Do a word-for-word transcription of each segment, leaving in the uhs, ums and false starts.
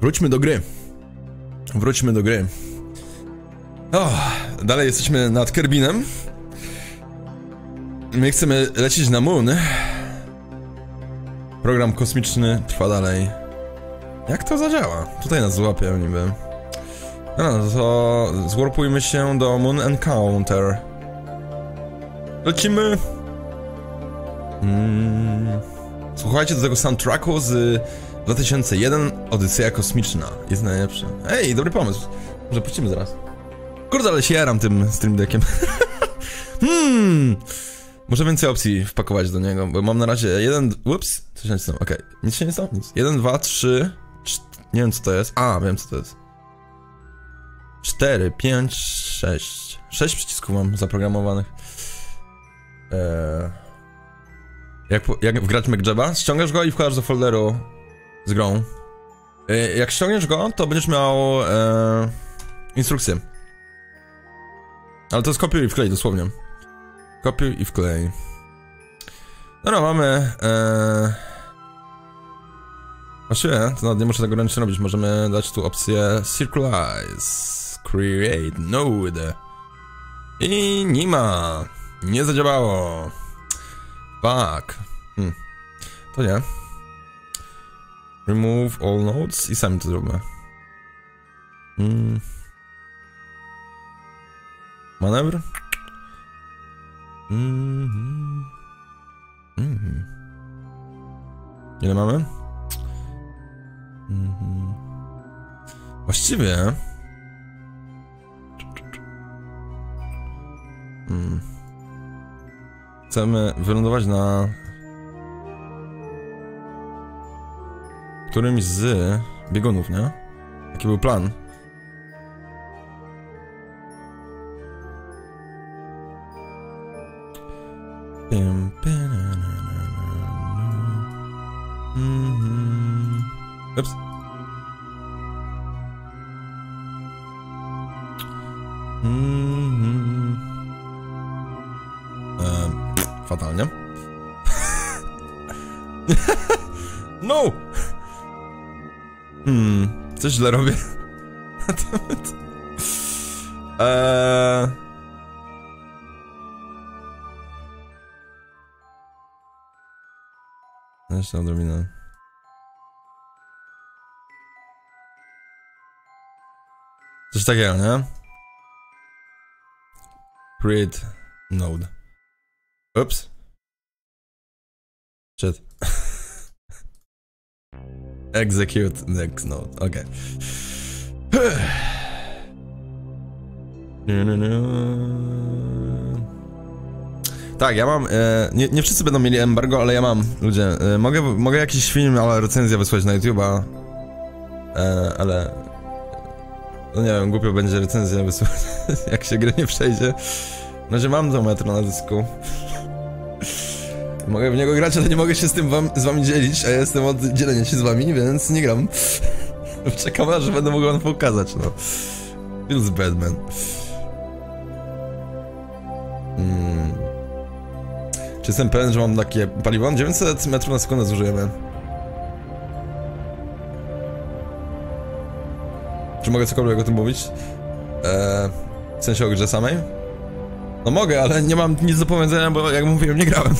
Wróćmy do gry. Wróćmy do gry. O, dalej jesteśmy nad Kerbinem. My chcemy lecieć na Moon. Program kosmiczny trwa dalej. Jak to zadziała? Tutaj nas złapie niby. No, no to zwarpujmy się do Moon Encounter. Lecimy. Mm. Słuchajcie do tego soundtracku z dwa tysiące jeden, Odyseja Kosmiczna. Jest najlepszy. Ej, dobry pomysł. Może puścimy zaraz. Kurde, ale się jaram tym stream deckiem. hmm. Muszę więcej opcji wpakować do niego, bo mam na razie jeden... Ups, coś się nie stało, okej. Okay. Nic się nie stało? Nic. jeden, dwa, trzy... Nie wiem co to jest. A, wiem co to jest. cztery, pięć, sześć. sześć przycisków mam zaprogramowanych. Eee... Jak, jak wgrać MacJaba? Ściągasz go i wkładasz do folderu z grą. Eee, jak ściągniesz go, to będziesz miał eee, instrukcję. Ale to jest kopiuj i wklej dosłownie. Kopiuj i wklej. Dobra, mamy... Eee... Właściwie, to nawet nie muszę tego ręcznie robić. Możemy dać tu opcję Circularize, Create Node. I nie ma. Nie zadziałało. Fuck. Hmm. To nie. Remove all nodes i sami to zrobimy. Hmm. Manewr? Mm-hmm. Mm-hmm. Ile mamy? Mm-hmm. Właściwie... Mm. Chcemy wylądować na... którymś z biegunów, nie? Jaki był plan? Ups. Mm-hmm. Ehm, fatalnie. No! Hmm, coś źle robię. eee... Jeszcze odrobinę. Coś takiego, nie? Create node. Ups. Shit. Execute next node. Okej. Okay. Tak, ja mam. E, nie, nie wszyscy będą mieli embargo, ale ja mam. Ludzie, e, mogę, mogę jakiś film, ale recenzję wysłać na YouTube'a. E, ale. No nie wiem, głupio będzie recenzję wysłać, jak się gra nie przejdzie. No, że mam to metro na dysku. Mogę w niego grać, ale nie mogę się z tym wam, z wami dzielić, a ja jestem od dzielenia się z wami, więc nie gram. Czekam aż będę mógł wam pokazać, no. Feels bad, man. Hmm. Czy jestem pewien, że mam takie paliwo? dziewięćset metrów na sekundę zużyjemy. Czy mogę cokolwiek o tym mówić? Eee, w sensie o grze samej? No mogę, ale nie mam nic do powiedzenia, bo jak mówiłem, nie grałem.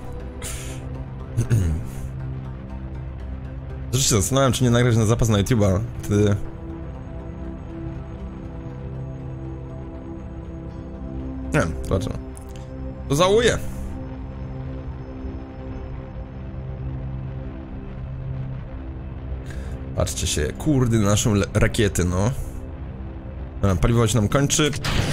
Zresztą się zastanawiam, czy nie nagrać na zapas na YouTube'a. Wtedy... Nie wiem, zobaczymy. To załuję. Patrzcie się, kurde, na naszą rakiety, no. Dobra, paliwo się nam kończy.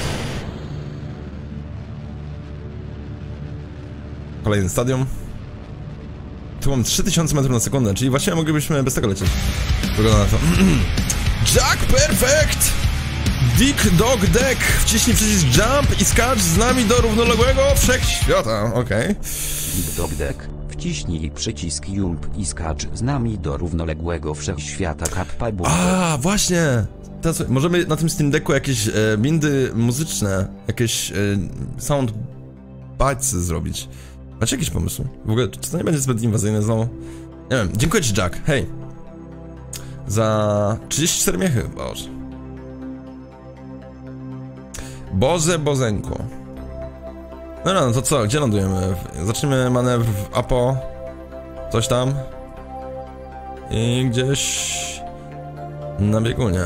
Kolejny stadium. Tu mam trzy tysiące metrów na sekundę, czyli właściwie moglibyśmy bez tego lecieć. Wygląda na to. Jack Perfect! Dick Dog Deck! Wciśnij przycisk Jump i skacz z nami do równoległego wszechświata. Okej. Okay. Dick Dog Deck. Wciśnij przycisk Jump i skacz z nami do równoległego wszechświata Kappa Bumper. A, właśnie! Teraz możemy na tym Steam Decku jakieś e, bindy muzyczne, jakieś e, sound bites zrobić. Macie jakiś pomysł? W ogóle, czy to nie będzie zbyt inwazyjne znowu? Nie wiem, dziękuję ci, Jack, hej! Za trzydzieści cztery miechy, boże. Boże, bozenko. No, no, no to co, gdzie lądujemy? Zaczniemy manewr w Apo. Coś tam. I gdzieś... na biegunie.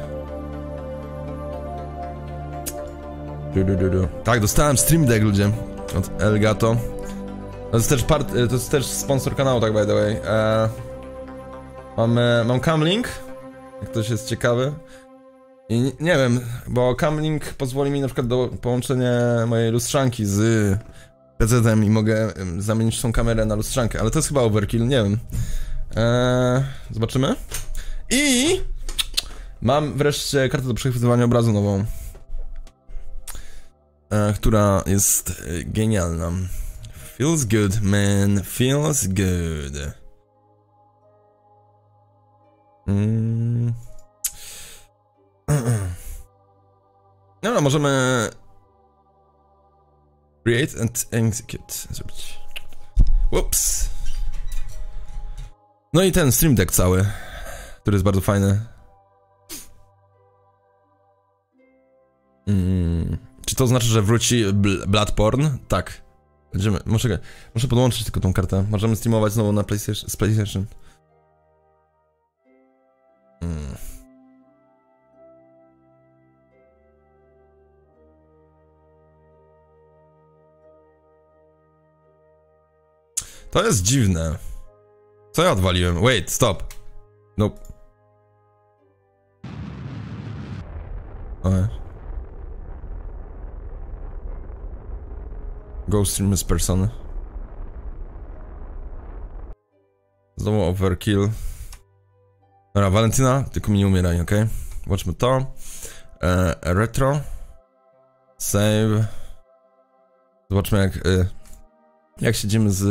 Du, du, du, du. Tak, dostałem Stream Deck, ludzie. Od Elgato. To jest też part... to jest też sponsor kanału, tak by the way. Eee, mam, mam Camlink. Jak ktoś jest ciekawy. I nie, nie wiem, bo Camlink pozwoli mi na przykład do połączenia mojej lustrzanki z P C tem i mogę zamienić tą kamerę na lustrzankę, ale to jest chyba overkill, nie wiem. Eee, zobaczymy. I mam wreszcie kartę do przechwytywania obrazu nową, e, która jest genialna. Feels good, man, feels good. Mm. No, no, możemy create and execute zrobić. Ups. No i ten Stream Deck cały, który jest bardzo fajny. Mm. Czy to znaczy, że wróci bl Bloodborne? Tak. Będziemy, muszę, muszę podłączyć tylko tą kartę. Możemy streamować znowu na PlayStation. Z PlayStation. Mm. To jest dziwne. Co ja odwaliłem? Wait, stop. Nope. Okay. Go stream z persony. Znowu overkill. Dobra, Valentina, tylko mi nie umieraj, ok? Zobaczmy to. E, retro. Save. Zobaczmy jak... E, jak siedzimy z...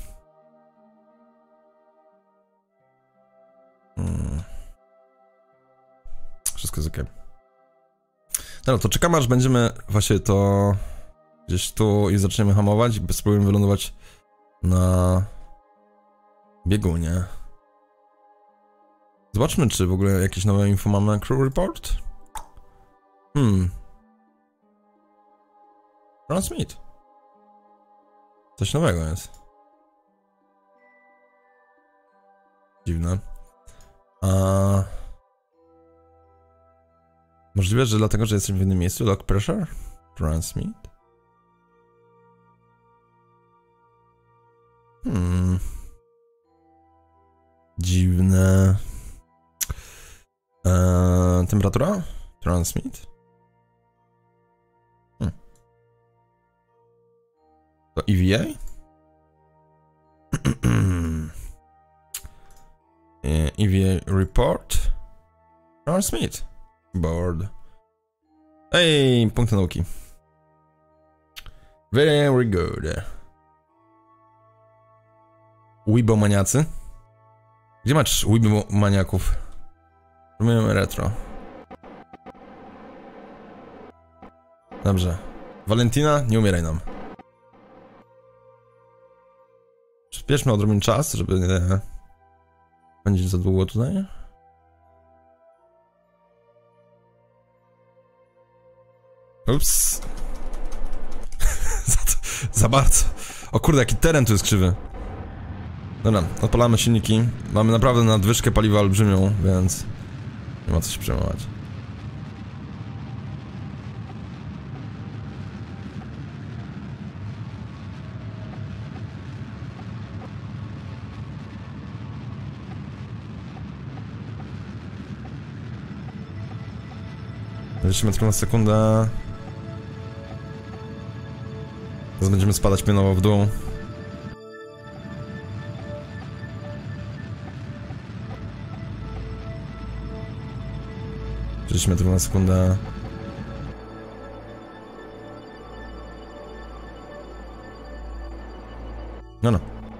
Hmm. Wszystko jest ok. Dobra, to czekamy aż będziemy właśnie to... gdzieś tu i zaczniemy hamować i spróbujemy wylądować na biegunie. Zobaczmy, czy w ogóle jakieś nowe info mamy na crew report. Hmm. Transmit. Coś nowego jest. Dziwne. A... Możliwe, że dlatego, że jesteśmy w innym miejscu. Lock pressure? Transmit? Hmm. Dziwne. Eee, temperatura? Transmit? Hmm. To E V A? E V A report? Transmit. Board. Ej, punkty nauki. Very good. Weebomaniacy? Gdzie masz weebomaniaków? Próbujemy retro. Dobrze. Valentina, nie umieraj nam. Przyspieszmy odrobinę czas, żeby nie będzie za długo tutaj. Ups. za, to, za bardzo. O kurde, jaki teren tu jest krzywy. Dobra, odpalamy silniki. Mamy naprawdę nadwyżkę paliwa olbrzymią, więc nie ma co się przejmować. Lecimy tylko na sekundę. Teraz będziemy spadać pionowo w dół. trzydzieści metrów na sekundę. No no.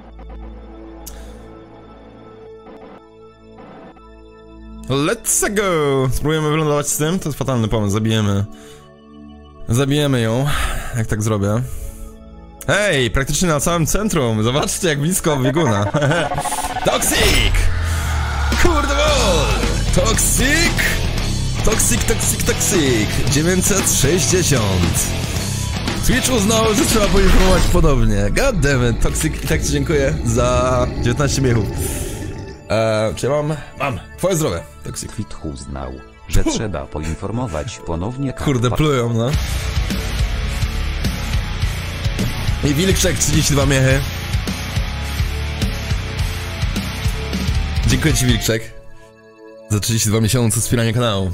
Let's go! Spróbujemy wylądować z tym? To jest fatalny pomysł, zabijemy. Zabijemy ją, jak tak zrobię. Hej, praktycznie na całym centrum. Zobaczcie jak blisko bieguna. Toxic! Kurde bol! Toxic! Toxic, toxic, toxic! dziewięćset sześćdziesiąt. Twitch uznał, że trzeba poinformować ponownie. God damn it, Toxic, i tak ci dziękuję za dziewiętnaście miechów. Eee, czy ja mam? Mam. Twoje zdrowie, Toxic. Twitch uznał, że Puh. trzeba poinformować ponownie. Kurde, plują, no. I Wilczek, trzydzieści dwa miechy. Dziękuję ci, Wilczek, za trzydzieści dwa miesiące wspierania kanału.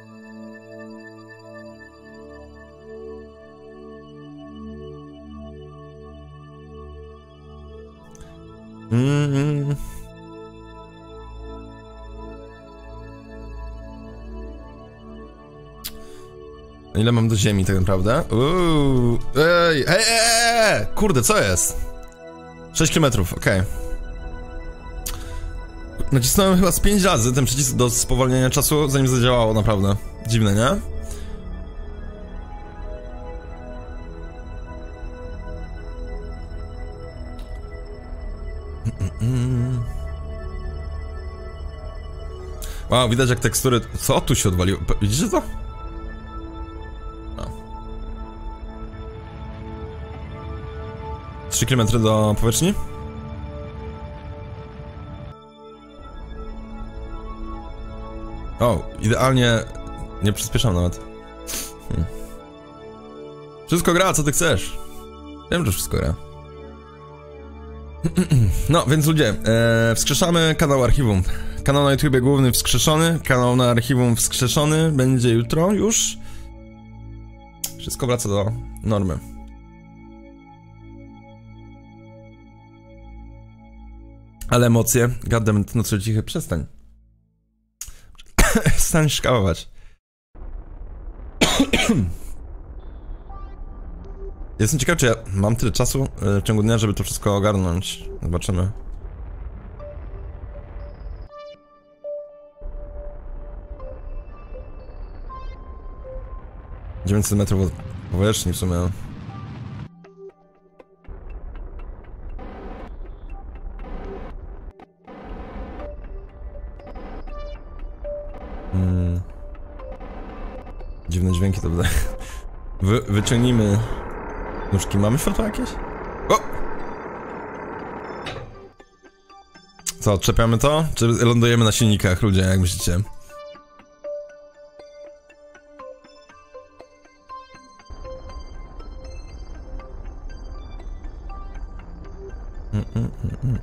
Mm. Ile mam do ziemi tak naprawdę? Uuu. Ej, ej, ej, kurde, co jest? sześć kilometrów, okej. Okay. Nacisnąłem chyba z pięć razy ten przycisk do spowolnienia czasu, zanim zadziałało, naprawdę. Dziwne, nie? Wow, widać jak tekstury... Co tu się odwaliło? Widzicie to? No. trzy kilometry do powierzchni? O, idealnie... Nie przyspieszam nawet. Hmm. Wszystko gra, co ty chcesz? Wiem, że wszystko gra. No, więc ludzie, e, wskrzeszamy kanał archiwum. Kanał na YouTubie główny wskrzeszony, kanał na archiwum wskrzeszony, będzie jutro już. Wszystko wraca do normy. Ale emocje, goddammit, no co cichy, przestań. Stań szkałować. Jestem ciekaw, czy ja mam tyle czasu w ciągu dnia, żeby to wszystko ogarnąć. Zobaczymy. dziewięćset metrów od powierzchni w sumie. Hmm. Dziwne dźwięki to wydaje. Wy, wyciągnijmy nóżki. Mamy światło jakieś? O! Co, odczepiamy to? Czy lądujemy na silnikach, ludzie, jak myślicie? Mm, mm, mm, mm.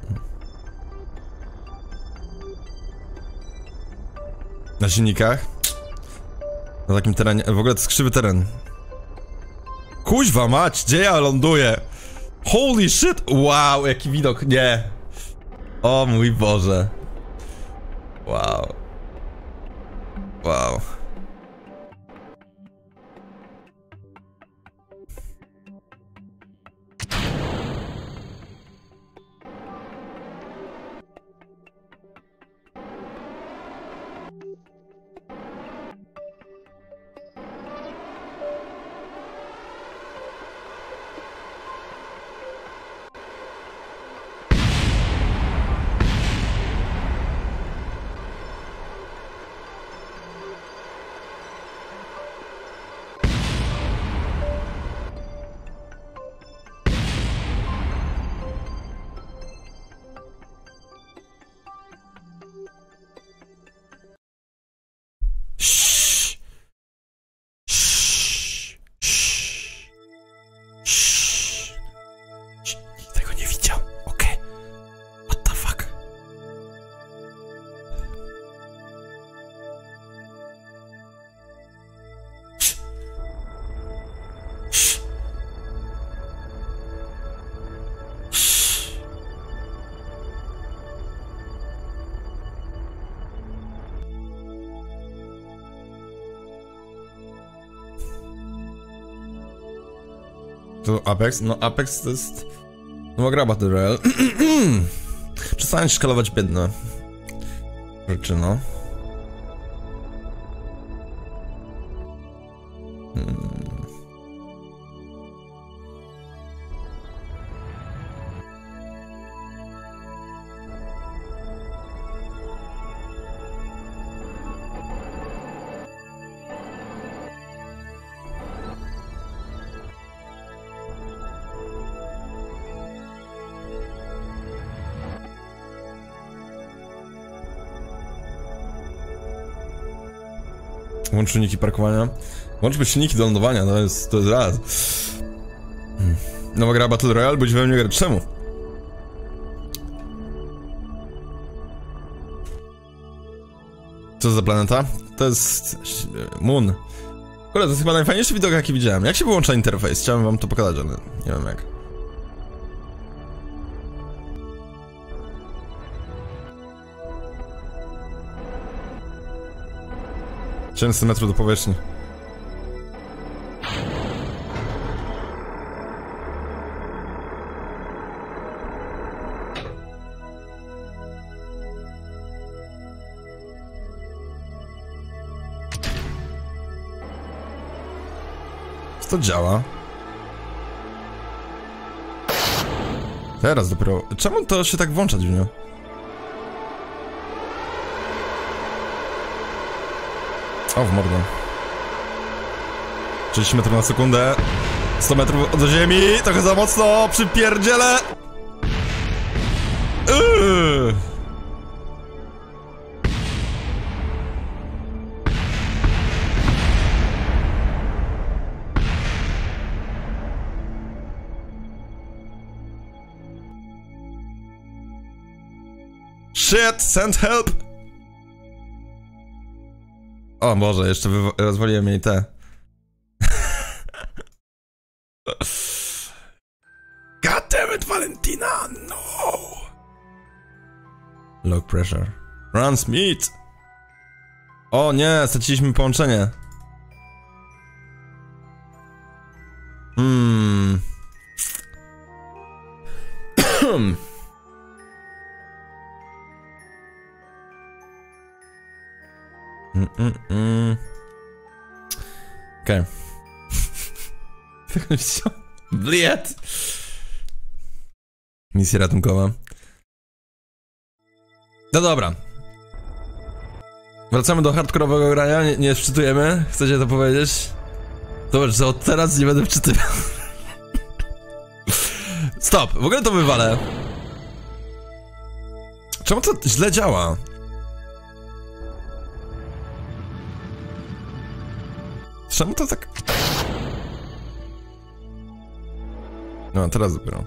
Na silnikach? Na takim terenie, w ogóle to jest krzywy teren. Kuźwa mać, gdzie ja ląduję? Holy shit, wow, jaki widok, nie. O mój Boże. Wow. Wow. To Apex? No Apex to jest... No gra Battle Royale. Przestań szkalować biedne rzeczy, no. Hmm. Włącz silniki parkowania. Włączmy silniki do lądowania, to jest, to jest raz. Hmm. Nowa gra Battle Royale, budzi we mnie grę. Czemu? Co za planeta? To jest... Moon. Kurde, to jest chyba najfajniejszy widok, jaki widziałem. Jak się wyłącza interfejs? Chciałem wam to pokazać, ale nie wiem jak. tysiąc metrów do powierzchni. To działa. Teraz dopiero... Czemu to się tak włącza dziwnie? O, w mordę. trzydzieści metrów na sekundę. sto metrów od ziemi. Trochę za mocno. Przypierdzielę. Yy. Shit, send help! O Boże, jeszcze rozwaliłem jej te. God damn it, Valentina, no! Low pressure. Run, Smith! O nie, straciliśmy połączenie. Hmm. Mm, mm, mm. Okej. Okay. Bliet! Misja ratunkowa. No dobra. Wracamy do hardkorowego grania, nie, nie wczytujemy. Chcecie to powiedzieć? Zobacz, że od teraz nie będę wczytywał. Stop, w ogóle to wywalę. Czemu to źle działa? Czemu to tak... No, teraz dopiero.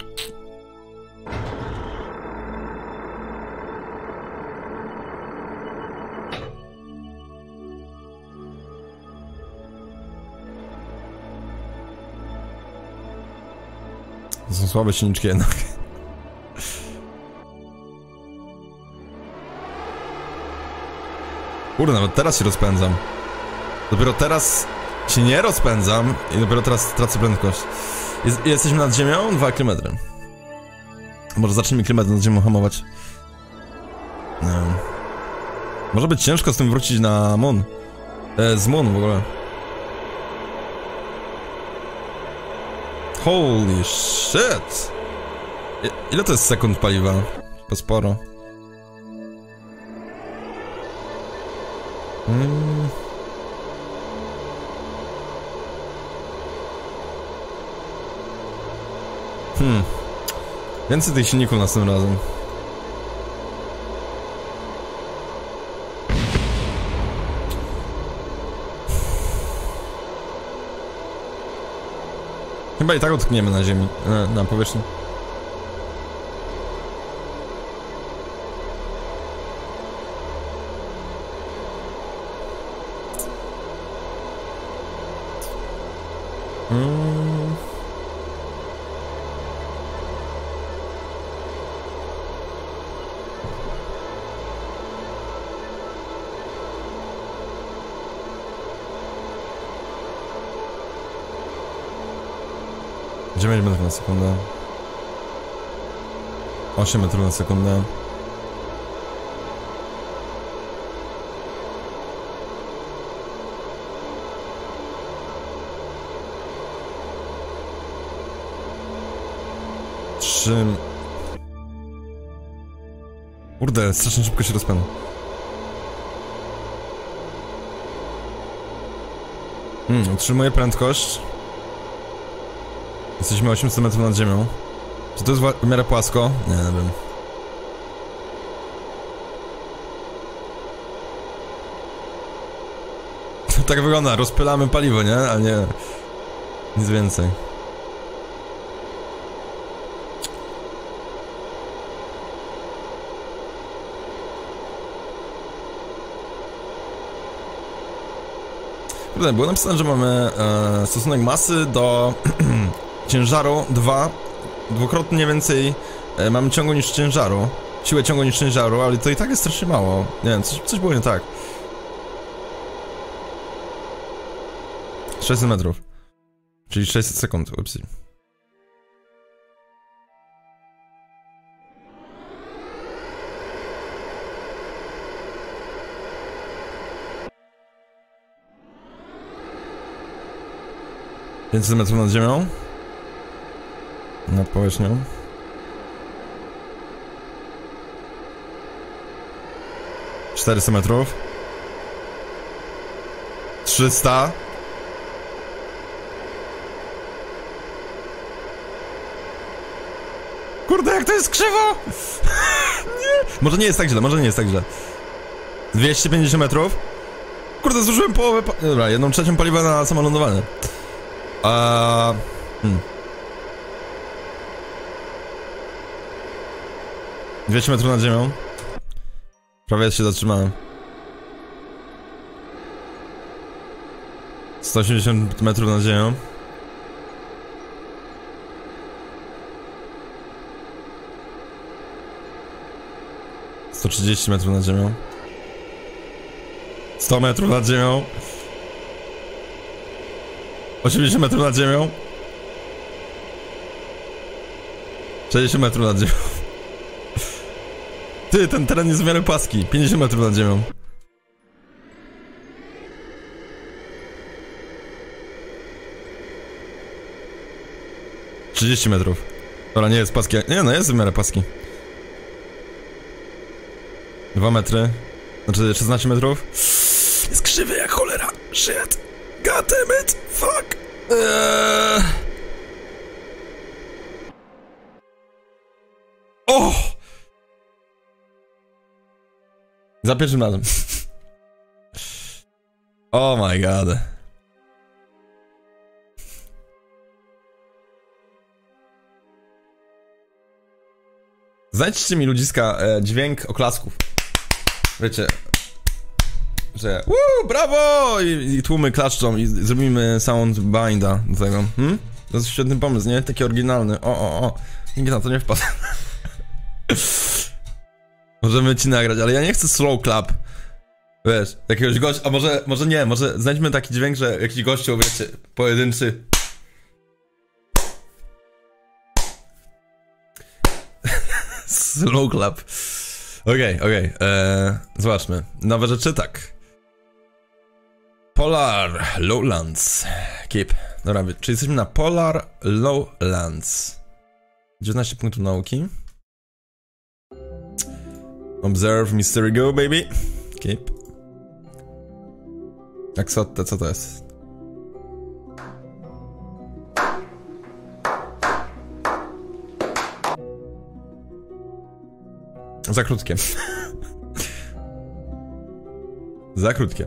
To są słabe silniczki jednak. Kurde, nawet teraz się rozpędzam. Dopiero teraz się nie rozpędzam i dopiero teraz tracę prędkość. Jest, jesteśmy nad ziemią? dwa kilometry. Może zacznijmy kilometr nad ziemią hamować. Nie wiem. Może być ciężko z tym wrócić na Moon. E, z Moon w ogóle. Holy shit! I, ile to jest sekund paliwa? To sporo. Hmm... Hmm. Więcej tych silników następnym razem. Chyba i tak utkniemy na ziemi, na, na powierzchni. Hmm. dziewięć metrów na sekundę. osiem metrów na sekundę. trzy... Kurde, strasznie szybko się rozpędza. Hmm, utrzymuję prędkość. Jesteśmy osiemset metrów nad ziemią. Czy to jest w miarę płasko? Nie, nie wiem. Tak wygląda, rozpylamy paliwo, nie? A nie... Nic więcej. Kurde, było napisane, że mamy e, stosunek masy do ciężaru dwa. Dwukrotnie więcej e, mamy ciągu niż ciężaru. Siłę ciągu niż ciężaru, ale to i tak jest strasznie mało. Nie wiem, coś, coś było nie tak. sześćset metrów. Czyli sześćset sekund, upsi. pięćset metrów nad ziemią. Nad powierzchnią. czterysta metrów. trzysta. Kurde, jak to jest krzywo! Nie. Może nie jest tak źle, może nie jest tak źle. dwieście pięćdziesiąt metrów. Kurde, zużyłem połowę pa... Dobra, jedną trzecią paliwa na samolądowanie. A... Hmm. dwieście metrów nad ziemią. Prawie się zatrzymałem. sto osiemdziesiąt metrów nad ziemią. sto trzydzieści metrów nad ziemią. sto metrów nad ziemią. osiemdziesiąt metrów nad ziemią. sześćdziesiąt metrów nad ziemią. Ty, ten teren jest w miarę płaski. pięćdziesiąt metrów nad ziemią. trzydzieści metrów. Dobra, nie jest płaski. Nie, no jest w miarę płaski. dwa metry. Znaczy szesnaście metrów. Jest krzywy jak cholera. Shit. God damn it. Fuck. Eee. O! Za pierwszym razem. Oh my god. Znajdźcie mi, ludziska, e, dźwięk oklasków. Wiecie, że woo, brawo! I, i tłumy klaszczą i zrobimy sound binda do tego. Hmm? To jest świetny pomysł, nie? Taki oryginalny. O, o, o. Nikt na to nie wpadł. Możemy ci nagrać, ale ja nie chcę slow clap. Wiesz, jakiegoś gościa, a może, może nie, może znajdźmy taki dźwięk, że jakiś gościu, wiecie, pojedynczy. Slow clap. Okej, okay, okej, okay. eee, zobaczmy. Nowe rzeczy, tak. Polar Lowlands. Keep. Dobra, czyli jesteśmy na Polar Lowlands. dziewiętnaście punktów nauki. Observe Mystery Go, baby. Keep. Axotte, co to jest? Za krótkie. Za krótkie.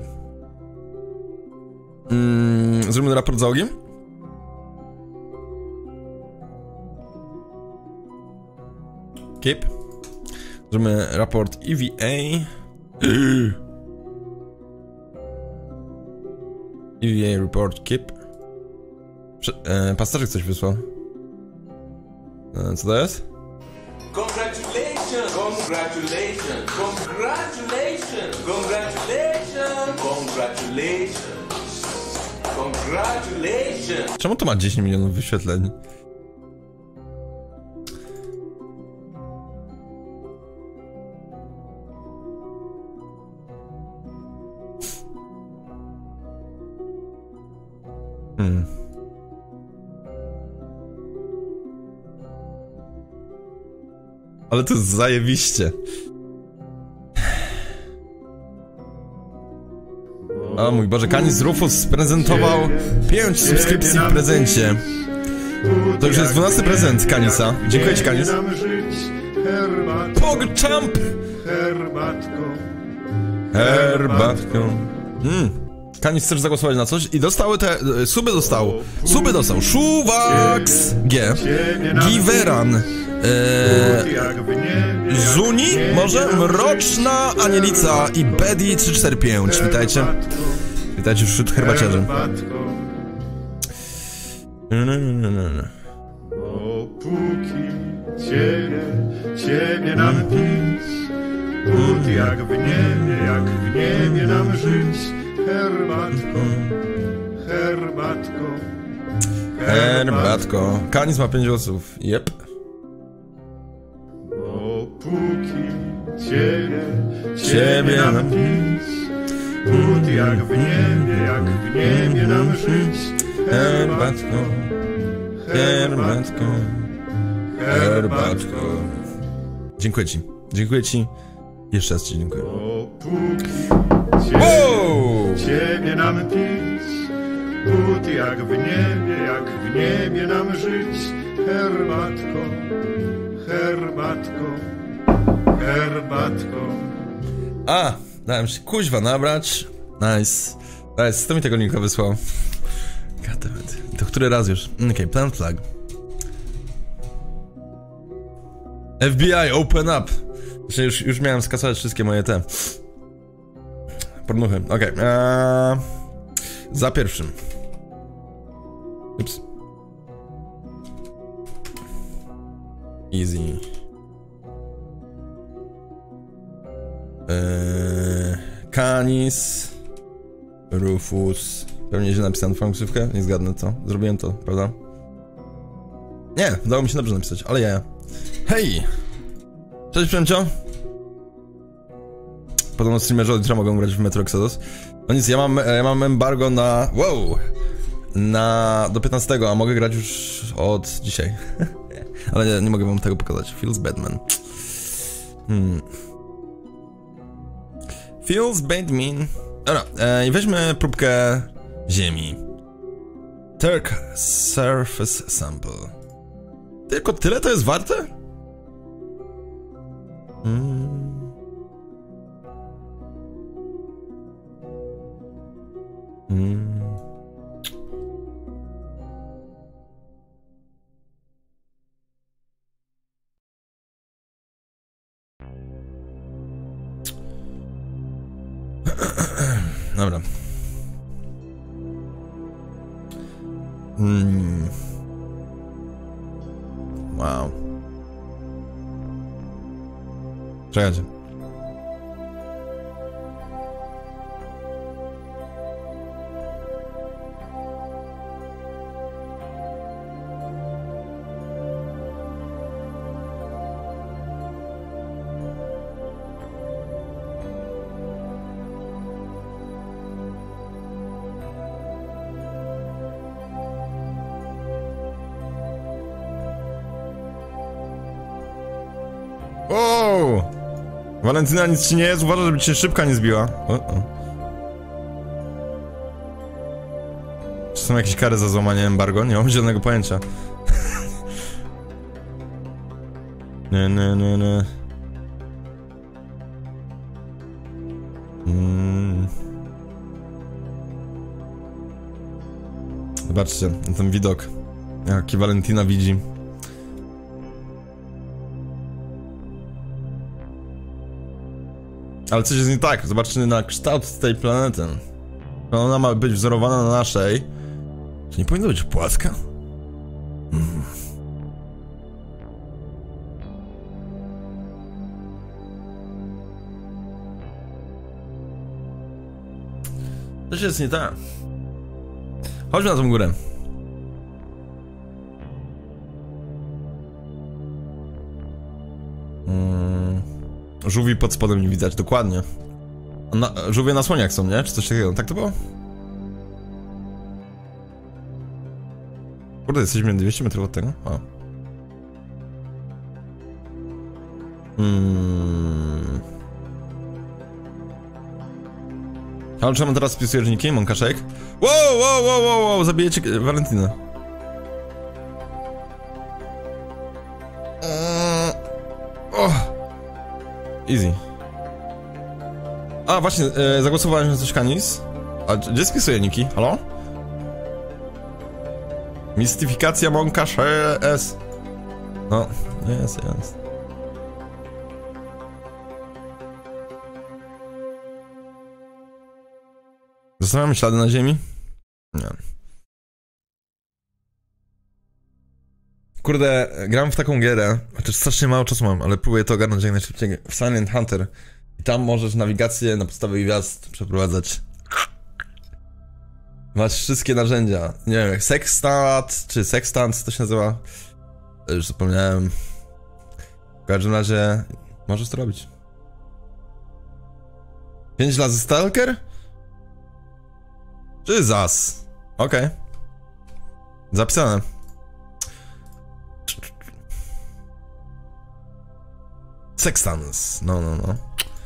Mm, zrobimy raport załogi? Keep. Zrobimy raport E V A. E V A report, keep. Prze e, pasterzyk coś wysłał. E, co to jest? Congratulations! Congratulations! Congratulations! Congratulations! Congratulations! Congratulations! Czemu to ma dziesięć milionów wyświetleń? Hmm. Ale to jest zajebiście. O mój Boże, Canis Rufus prezentował pięć subskrypcji w prezencie. To już jest dwunasty prezent Canisa. Dziękuję ci, Canis. PogChamp! Herbatką. Herbatką. Mm. Kanis, chcesz zagłosować na coś? I dostały te... e, suby dostał. Suby dostał. Szuwaks G. Giveran. Eee, Zuni? Może? Mroczna Anielica i Bedi trzy cztery pięć. Witajcie. Witajcie wśród herbaciarzy. Dopóki ciebie, ciebie nam pić, but jak w niebie, jak w niebie nam żyć, herbatko, herbatko, Herbatko. Kanis ma pięć głosów. Jep. Dopóki ciebie, Ciebie ciebie nam nam- pić, but jak w niebie, jak w niebie nam żyć, Herbatko. Herbatko. Herbatko. Dziękuję ci. Dziękuję ci. Jeszcze raz ci dziękuję. Dopóki Wow! ciebie, ciebie nam pić, but jak w niebie, jak w niebie nam żyć, herbatko, herbatko, herbatko. A! Dałem się kuźwa nabrać. Nice. Nice. Kto mi tego linka wysłał? Goddammit. To który raz już? Okej, okay, plant flag. F B I, open up! Znaczy już, już miałem skasować wszystkie moje te... pornuchy. Okej. Okay. Eee... Za pierwszym. Ups. Easy. Eee... Kanis. Rufus. Pewnie źle napisałem twoją ksywkę? Nie zgadnę co. Zrobiłem to, prawda? Nie, udało mi się dobrze napisać, ale ja. Hej! Cześć Przemcio! Podobno streamerzy od jutra mogą grać w Metro Exodus. No nic, ja mam, ja mam embargo na... Wow! Na... do piętnastego, a mogę grać już od dzisiaj. Ale nie, nie mogę wam tego pokazać. Feels Batman. Hmm. Feels Batman. Dobra, e, i weźmy próbkę ziemi. Turk Surface Sample. Tylko tyle to jest warte? Mm. Mm. Dobra. Mm. Wow. Czekajcie. Wow! Walentyna, nic ci nie jest? Uważaj, żeby cię szybka nie zbiła. O, o. Czy są jakieś kary za złamanie embargo? Nie mam zielonego pojęcia. Nie, nie, nie, nie. Mm. Zobaczcie, ten widok. Jaki Walentyna widzi. Ale coś jest nie tak, zobaczcie na kształt tej planety. Ona ma być wzorowana na naszej. Czy nie powinna być płaska? Hmm. Coś jest nie tak. Chodźmy na tą górę. Hmm. Żółwi pod spodem nie widać, dokładnie. Na, żółwie na słoniach są, nie? Czy coś takiego? Tak to było? Kurde, jesteśmy dwieście metrów od tego? O. Hmm. Ale czemu teraz spisujesz niki? Monka Shake? Wow, wow, wow, wow, wow, zabijecie Walentynę. Oh. Easy. A, właśnie, e, zagłosowałem na coś Kanis. A gdzie spisuje niki? Halo? Mistyfikacja Monka S. No, jest, jest. Zostawiamy ślady na ziemi? Nie. Kurde, gram w taką gierę, chociaż strasznie mało czasu mam, ale próbuję to ogarnąć jak najszybciej. W Silent Hunter. I tam możesz nawigację na podstawie gwiazd przeprowadzać. Masz wszystkie narzędzia. Nie wiem, jak Sextant, czy Sextant, co to się nazywa? Już zapomniałem. W każdym razie możesz to robić. pięć razy Stalker? Czy Zas? Okej. Okay. Zapisane. Sextans. No, no, no.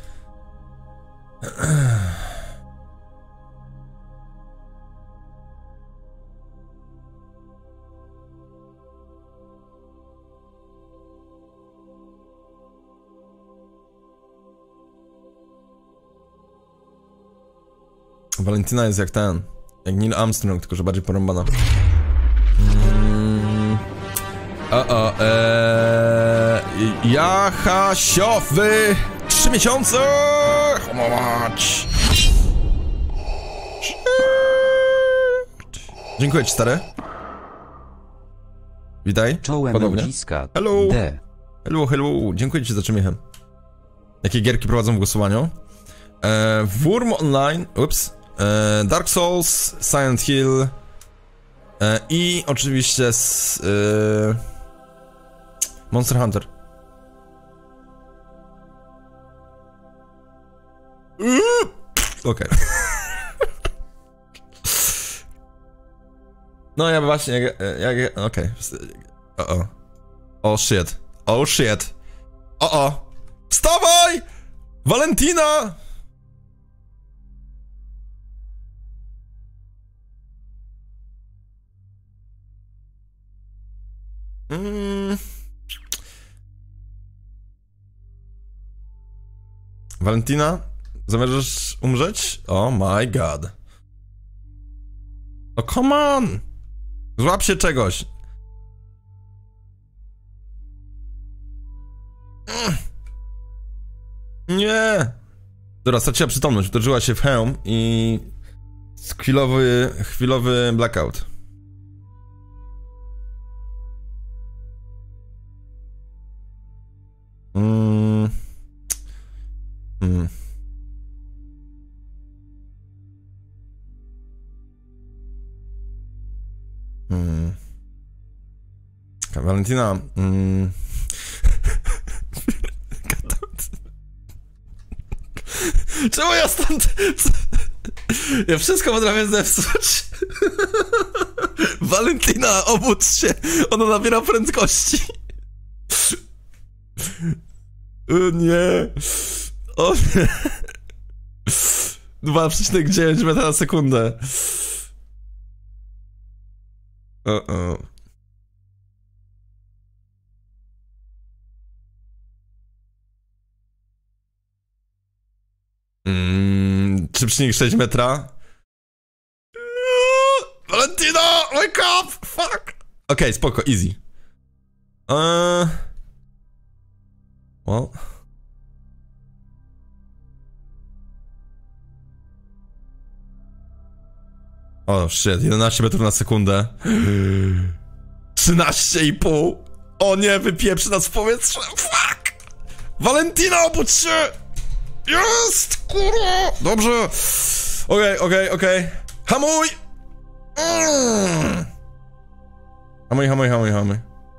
Valentina jest jak ten, jak Neil Armstrong, tylko że bardziej porąbana. Mm. O, o, eee... Jachasiowy! Trzy miesiące! Hamować! Dziękuję ci, stary. Witaj. Czołem Podobnie. Ludziska. Hello. D. Hello, hello. Dziękuję ci za czymichem. Jakie gierki prowadzą w głosowaniu? Eee, Wurm Online, ups. Eee, Dark Souls, Silent Hill eee, i oczywiście s, eee, Monster Hunter. Okej. Okay. No ja właśnie, jak, jak, okej. Okay. O, o. Oh shit. Oh shit. O, o. Wstawaj! Valentina! Mm. Valentina? Zamierzasz umrzeć? Oh my god. Oh come on! Złap się czegoś. Nie! Dobra, straciła przytomność, uderzyła się w hełm i... Chwilowy, chwilowy blackout. Mm. Mm. Mm. Valentina. Mm. Czemu ja stąd... Ja wszystko potrafię zepsuć. Valentina, obudź się. Ona nabiera prędkości. O nie. O nie. dwa przecinek dziewięć metra na sekundę. O o. Mm, trzy przecinek sześć metra. Valentina, wake up! Fuck! Okej, okay, spoko, easy. Eee... Well... O, oh, shit, jedenaście metrów na sekundę. trzynaście i pół. O nie, wypieprzy nas w powietrze. Fuck! Valentina, obudź się! Jest, kurwa! Dobrze. Okej, okay, okej, okay, okej. Okay. Hamuj! Mm. Hamuj, hamuj, hamuj, hamuj.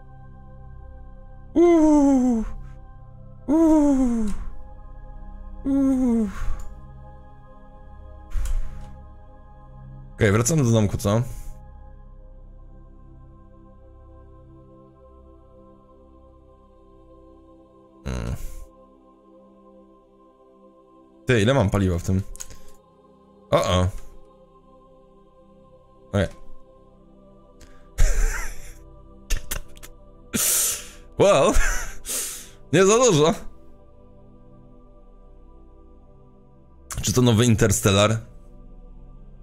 Uuu. Uuu. Uuu. Okej, okay, wracamy do domku, co? Hmm. Ty, ile mam paliwa w tym? O, o. Okej. Well, nie za dużo. Czy to nowy Interstellar?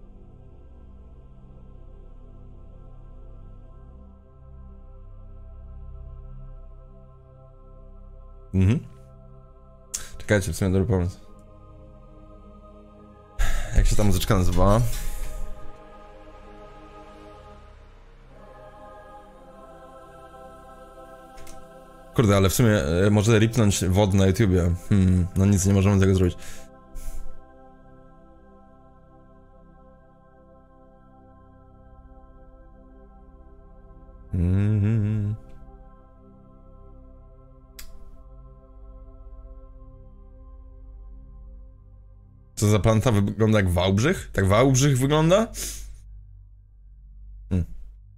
Mhm. Czekajcie, w sumie dobry pomysł. Jak się ta muzyczka nazywała? Kurde, ale w sumie e, może ripnąć wod na YouTubie. Hmm, no nic, nie możemy tego zrobić. Mm-hmm. Co za planta wygląda jak Wałbrzych? Tak Wałbrzych wygląda? Hmm.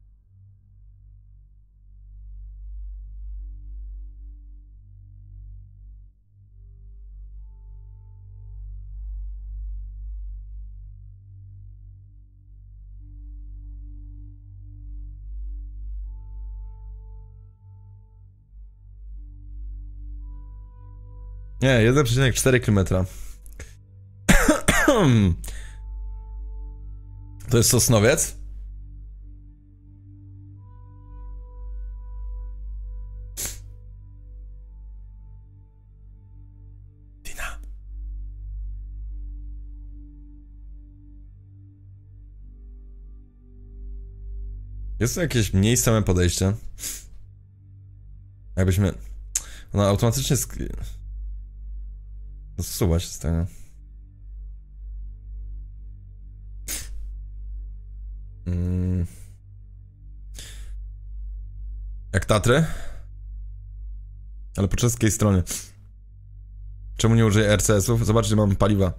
Nie, jeden przecinek cztery kilometra. To jest Sosnowiec? Tina. Jest tu jakieś mniej same podejście? Jakbyśmy... No automatycznie... Sk... Zsuwa się z tego. Mm. Jak Tatry? Ale po czeskiej stronie. Czemu nie użyję R C S-ów? Zobaczcie, mam paliwa.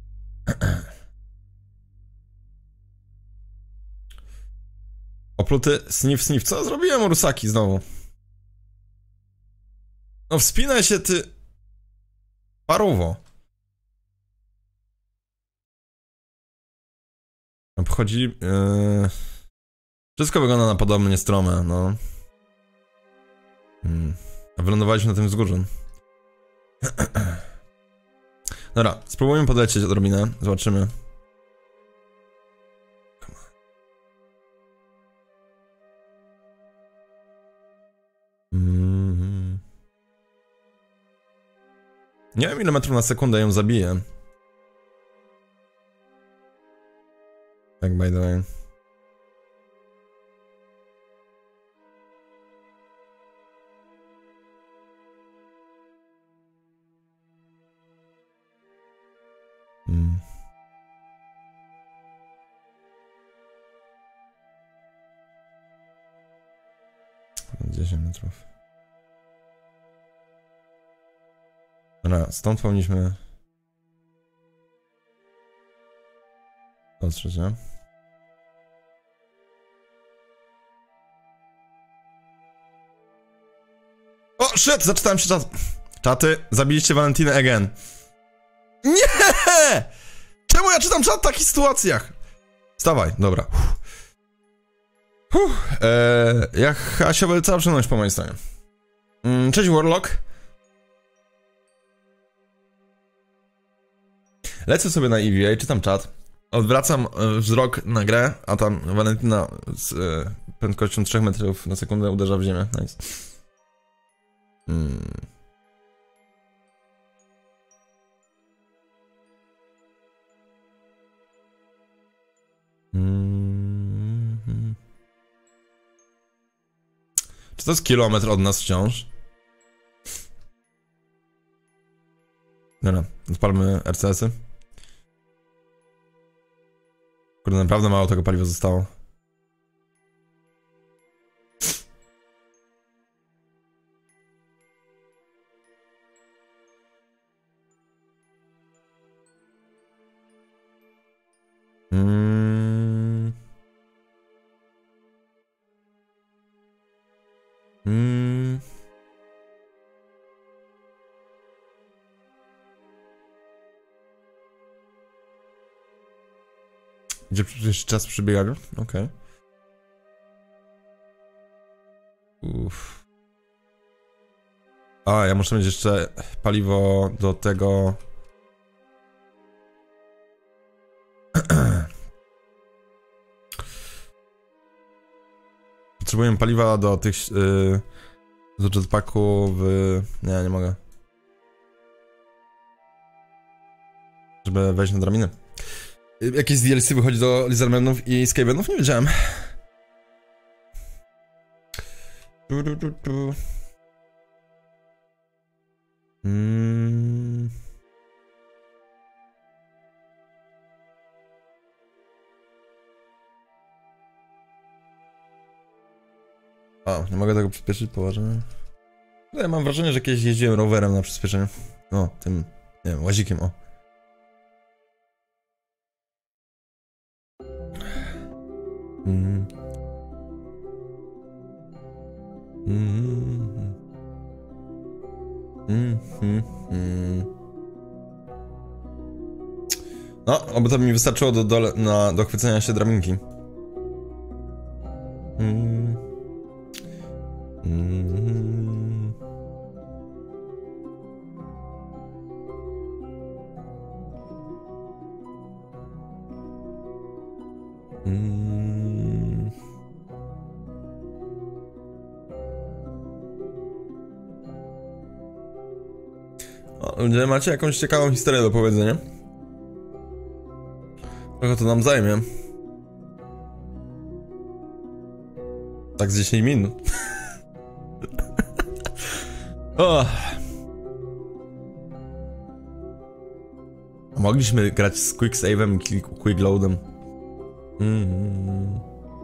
Opluty, sniff, sniff. Co zrobiłem, Urusaki, znowu? No wspinaj się, ty... Parówo. Obchodzi... Yy... Wszystko wygląda na podobnie strome, no. Hmm. A wylądowaliśmy na tym wzgórzu. Dobra, spróbujmy podlecieć odrobinę. Zobaczymy. Mm. Nie wiem, ile metrów na sekundę ją zabiję. Tak, by the way. Hmm. dziesięć metrów. Dobra, stąd powinniśmy dotrzeć, nie? O, shit! Zaczytałem się czat. Czaty, zabiliście Valentine again. Nie! Czemu ja czytam czat w takich sytuacjach? Wstawaj, dobra. Uff. Eee, jak Hasiowy, cała przyjemność po mojej stronie. Mm, cześć, Warlock. Lecę sobie na E V A, czytam czat. Odwracam e, wzrok na grę, a tam Valentina z e, prędkością trzy metrów na sekundę uderza w ziemię. Nice. Hmm. Mm-hmm. Czy to jest kilometr od nas wciąż? Dobra, odpalmy R C S-y. Kurde, naprawdę mało tego paliwa zostało. Mm. Mm. Gdzie przecież czas przybiegali? Okej. Okay. Uff. A, ja muszę mieć jeszcze paliwo do tego... Potrzebuję paliwa do tych... Yy, do jetpacku w... Nie, nie mogę. żeby wejść na drabinę. Jakieś D L C wychodzi do Lizardmenów i Skavenów? Nie wiedziałem. Tu, tu, tu, tu. Mm. O, nie mogę tego przyspieszyć, poważnie. Ja mam wrażenie, że kiedyś jeździłem rowerem na przyspieszeniu. No, tym, nie wiem, łazikiem, o. Mm. Mm. Mm. Mm. Mm. No, oby to mi wystarczyło do, do, na, do chwycenia się drabinki. Mm. Mm. Mm. O, ludzie, macie jakąś ciekawą historię do powiedzenia? Trochę to nam zajmie. Tak z dziesięć minut. O. Mogliśmy grać z quick save'em i quick loadem. Mm.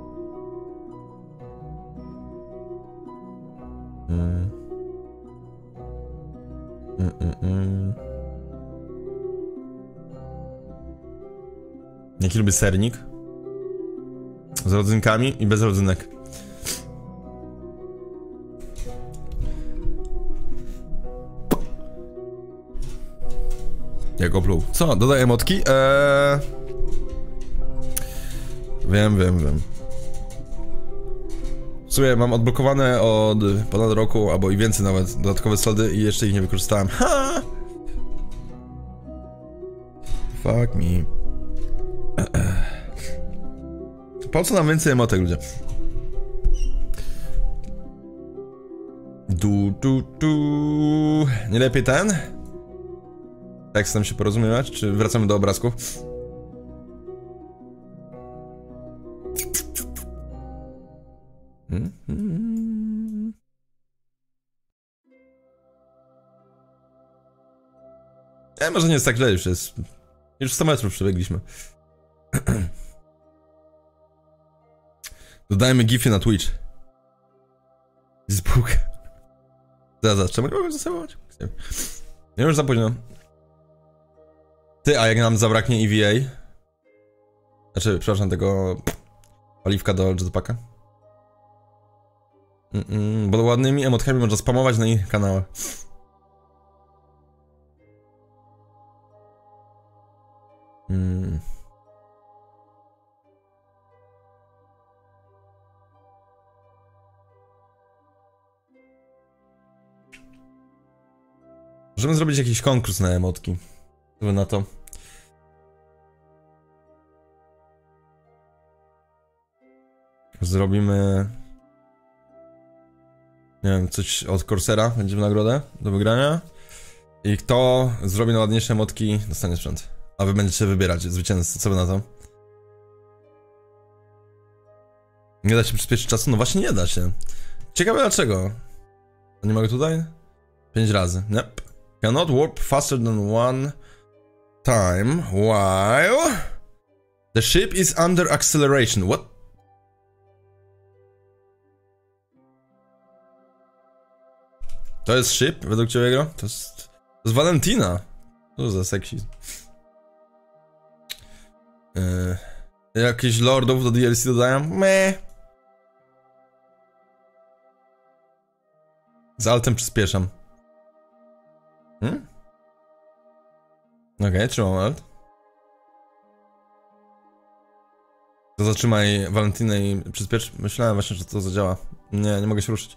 Mm. Mm, mm, mm. Jaki lubię sernik? Z rodzynkami i bez rodzynek. Jak opluł. Co? Dodaj emotki? Eee... Wiem, wiem, wiem. W sumie mam odblokowane od ponad roku, albo i więcej nawet, dodatkowe slody i jeszcze ich nie wykorzystałem. Ha! Fuck me. Po co nam więcej emotek, ludzie? Du, du, du. Nie lepiej ten? Tak, chcę się porozumiewać, czy wracamy do obrazków? Hmm? Hmm. E, może nie jest tak źle, już jest... Już sto metrów przebiegliśmy. Dodajmy gify na Twitch. Facebook. Zaraz, czemu nie mogę zasabować? Nie, już za późno. Ty, a jak nam zabraknie E V A? Znaczy, przepraszam, tego... Oliwka do jetpacka? Mm -mm, bo ładnymi emotkami można spamować na ich kanałach. Mm. Możemy zrobić jakiś konkurs na emotki. Co wy na to? Zrobimy... Nie wiem, coś od Corsera, będziemy nagrodę do wygrania. I kto zrobi najładniejsze emotki, dostanie sprzęt. A wy będziecie wybierać zwycięzcę, co wy na to? Nie da się przyspieszyć czasu? No właśnie nie da się. Ciekawe dlaczego. Nie mogę tutaj? Pięć razy. Yep. Cannot warp faster than one time while the ship is under acceleration. What? To jest ship według ciebie, gro? To jest... To jest Valentina. Co za seksizm. Yy, Jakichś lordów do D L C dodają? Meh. Z altem przyspieszam. Hmm? Okej, okay, trzymam alt. To zatrzymaj Valentynę i przyspiesz. Myślałem właśnie, że to zadziała. Nie, nie mogę się ruszyć.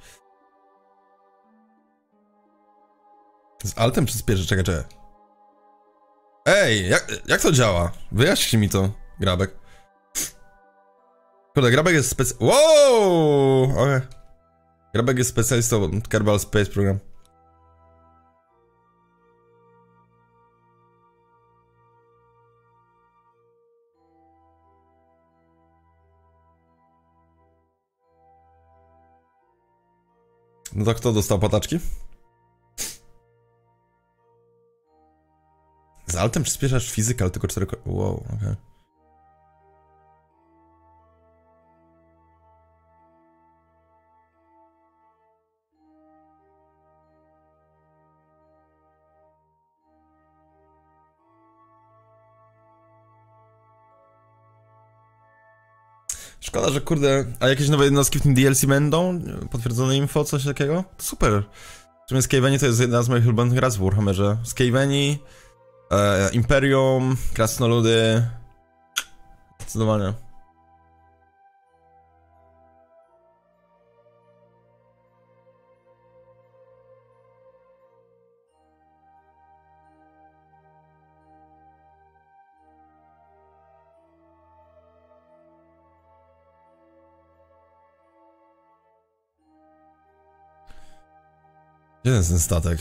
Z altem przyspieszę, czekaj, czekaj. Ej, jak, jak to działa? Wyjaśnij mi to, Grabek. Kurde, Grabek jest specy... Wow! Okej. Okay. Grabek jest specjalistą od Kerbal Space Program. No to kto dostał pataczki? Z altem przyspieszasz fizykę, ale tylko cztery... Wow, okej. Okay. Szkoda, że kurde... A jakieś nowe jednostki w tym D L C będą? Potwierdzone info, coś takiego? To super. Czym Skavenii to jest jedna z moich ulubionych raz w Warhammerze. Skavenii, e, Imperium, Krasnoludy... Zdecydowanie. Gdzie jest ten statek?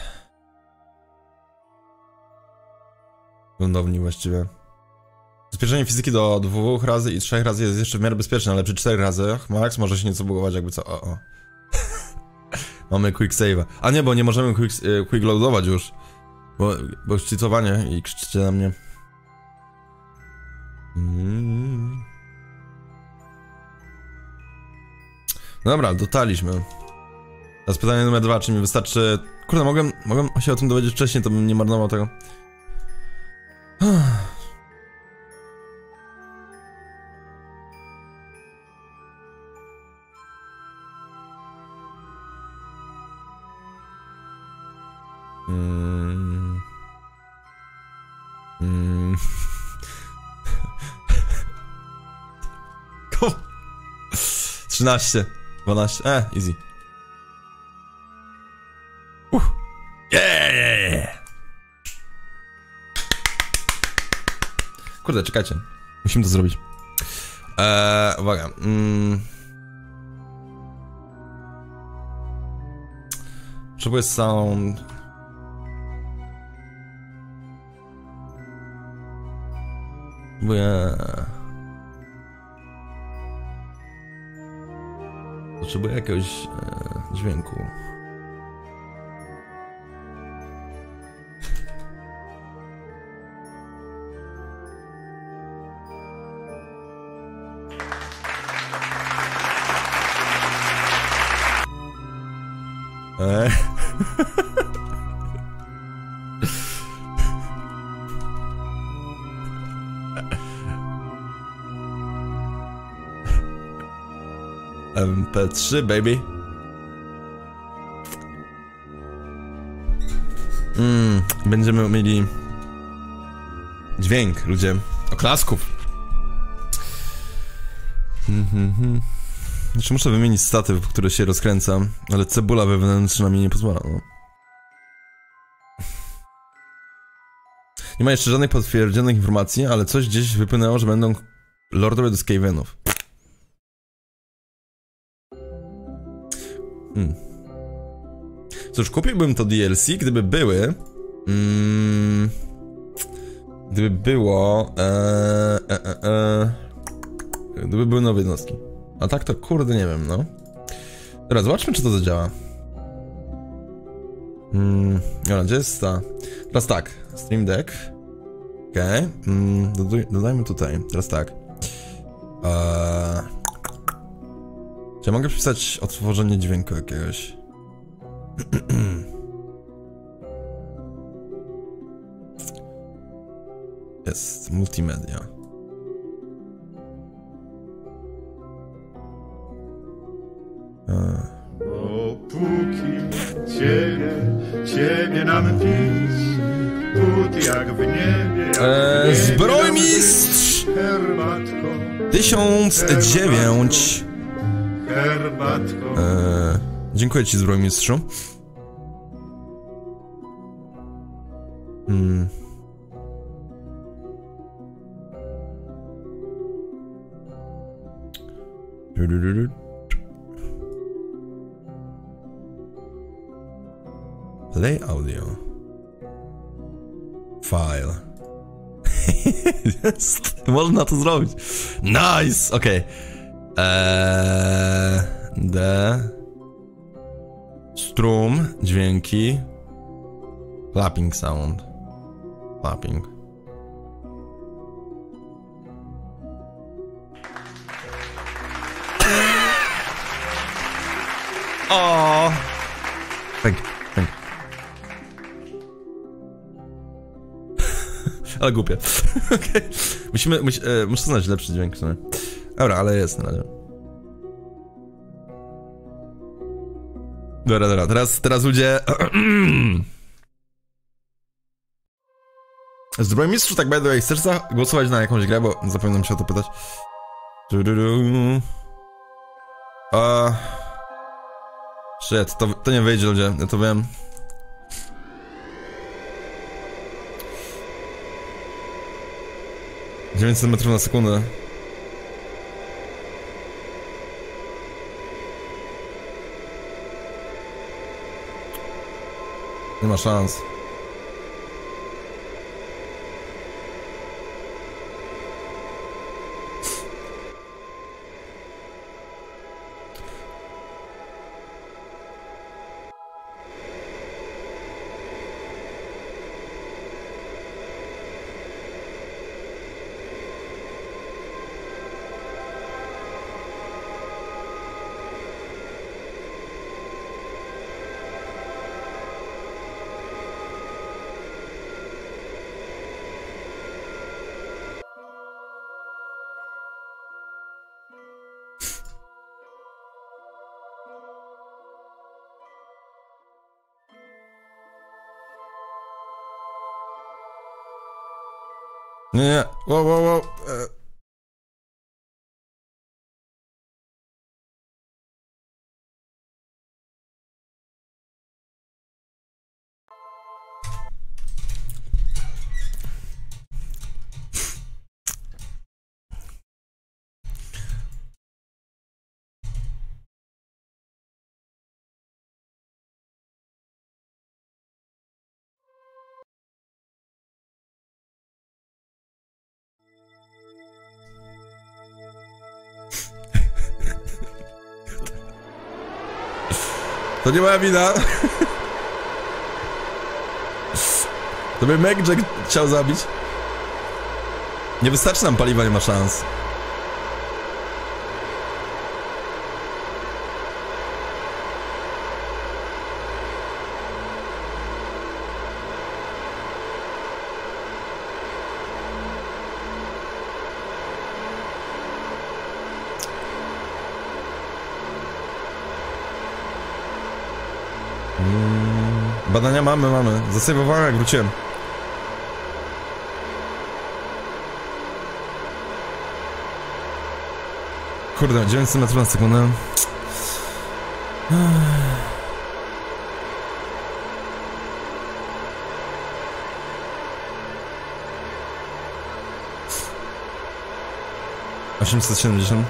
Lądownik właściwie. Przyspieszenie fizyki do dwóch razy i trzech razy jest jeszcze w miarę bezpieczne, ale przy czterech razach max może się nieco bugować jakby co... O, o. Mamy quick save'a. A nie, bo nie możemy quick, quick loadować już. Bo, bo już cheatowanie i krzyczycie na mnie. Mm. Dobra, dotarliśmy. Teraz pytanie numer dwa, czy mi wystarczy... Kurde, mogłem, mogłem się o tym dowiedzieć wcześniej, to bym nie marnował tego. Mm. Mm. trzynaście, dwanaście, e, easy. Uh. Yeah! Kurde, czekajcie. Musimy to zrobić. Eee, uwaga. Mm. Potrzebuję sound. Potrzebuję... Potrzebuję jakiegoś e, dźwięku. Eee. M P trzy, baby. Mm, będziemy mieli dźwięk, ludzie, oklasków. Mhm. Znaczy muszę wymienić statyw, który się rozkręca, ale cebula wewnętrzna mi nie pozwala, no. Nie ma jeszcze żadnych potwierdzonych informacji, ale coś gdzieś wypłynęło, że będą lordowie do Skavenów. Hmm. Cóż, kupiłbym to D L C, gdyby były... Mm, gdyby było... E, e, e, e, gdyby były nowe jednostki. A tak to kurde nie wiem, no. Dobra, zobaczmy czy to zadziała. Hmm, dobra, gdzie jest ta... Teraz tak, Stream Deck. Okej, okay. mm, dodaj, dodajmy tutaj, teraz tak. Eee... Czy ja mogę wpisać odtworzenie dźwięku jakiegoś? Jest, multimedia. Dopóki ciebie, ciebie nam pić, póty jak w niebie, jak eee, w niebie Zbrojmistrz! Herbatko, tysiąc dziewięć. herbatko. Eee, dziękuję ci, Zbrojmistrzu. Hmm. Du, du, du, du. Play audio. File. Jest. Można to zrobić. Nice! Okej. Okay. Eee, D. Strum, dźwięki. Clapping sound. Clapping. O. Thank you, thank you. Ale głupie. Okej. Okay. Musimy, mus, e, muszę znaleźć lepszy dźwięk w sumie. Dobra, ale jest na razie. Dobra, dobra, teraz, teraz ludzie... Zbrojmistrzu, tak by the way, chcesz głosować na jakąś grę, bo zapominam się o to pytać. A... Shit, to, to nie wyjdzie, ludzie, ja to wiem. dziewięćset metrów na sekundę. Nie ma szans. Nie, nie, wow, wow, wow. E... To nie moja wina. To by Meg Jack chciał zabić. Nie wystarczy nam paliwa, nie ma szans. Badania mamy, mamy. Zasejwowałem jak wróciłem. Kurde, dziewięćset metrów na sekundę. osiemset siedemdziesiąt.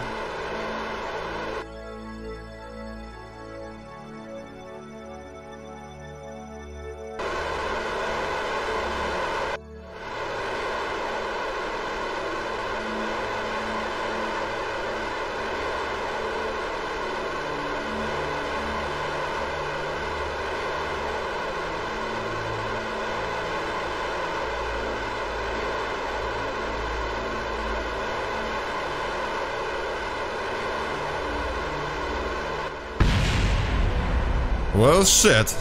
Well, shit.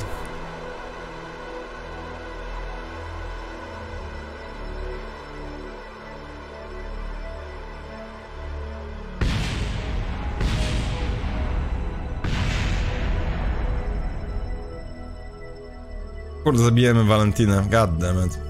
Kurde, zabijemy Valentinę. God damn it.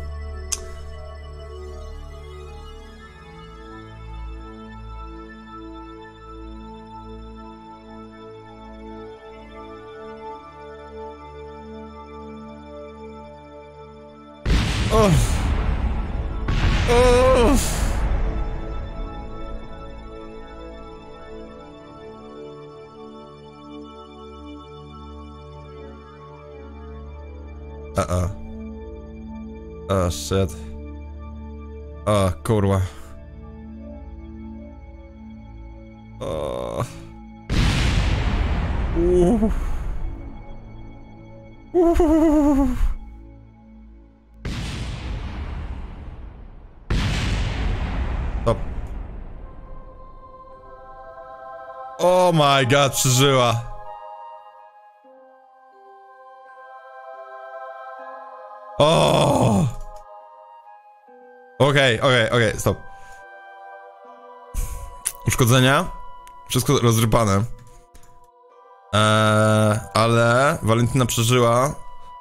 Oh. Oh. Uh-uh. Oh, shit. Oh, kurwa. Oh. Uuu. Uhuhuhu. Stop. Oh my god, przeżyła. O! Okej, okej, okej, stop. Uszkodzenia? Wszystko rozrypane. Eee, ale Valentina przeżyła.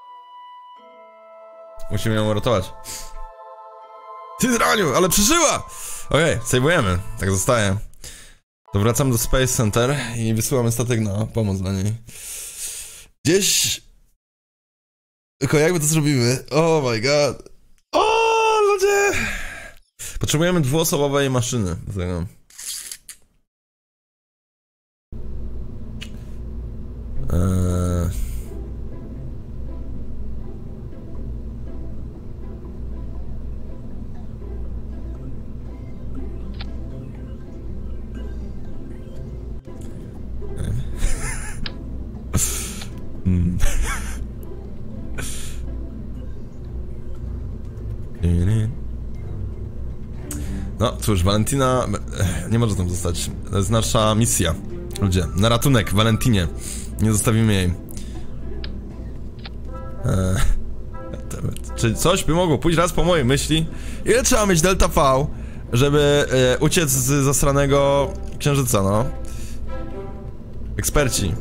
Musimy ją uratować. Ty draniu, ale przeżyła! Okej, okay, sejwujemy. Tak zostaje. To wracam do Space Center i wysyłamy statek na pomoc dla niej. Gdzieś... Tylko jakby to zrobimy? Oh my god. O, ludzie! Potrzebujemy dwuosobowej maszyny do tego. Eee... hmm. No cóż, Valentina nie może tam zostać. To jest nasza misja. Ludzie, na ratunek Valentinie. Nie zostawimy jej. Eee, czy coś by mogło pójść raz po mojej myśli? Ile trzeba mieć Delta V, żeby e, uciec z zasranego księżyca, no? Eksperci.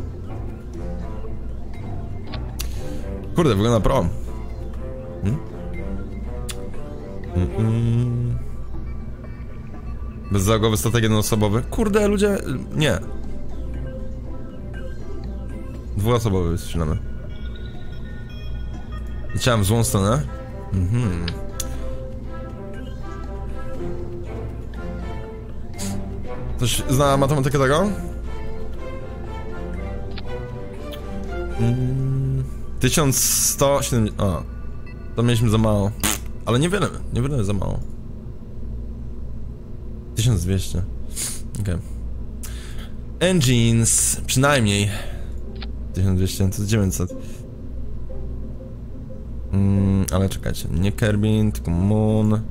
Kurde, wygląda pro. Hmm? Mm -mm. Bezzałogowy statek jednoosobowy. Kurde, ludzie... Nie. Dwuosobowy strzelamy. Leciałem w złą stronę. Mhm. Ktoś zna matematykę tego? Mm. tysiąc sto siedemdziesiąt... A. To mieliśmy za mało. Ale niewiele, niewiele za mało. tysiąc dwieście. Okej. Okay. Engines, przynajmniej. tysiąc dwieście, to dziewięćset. Mm, ale czekajcie, nie Kerbin, tylko Moon.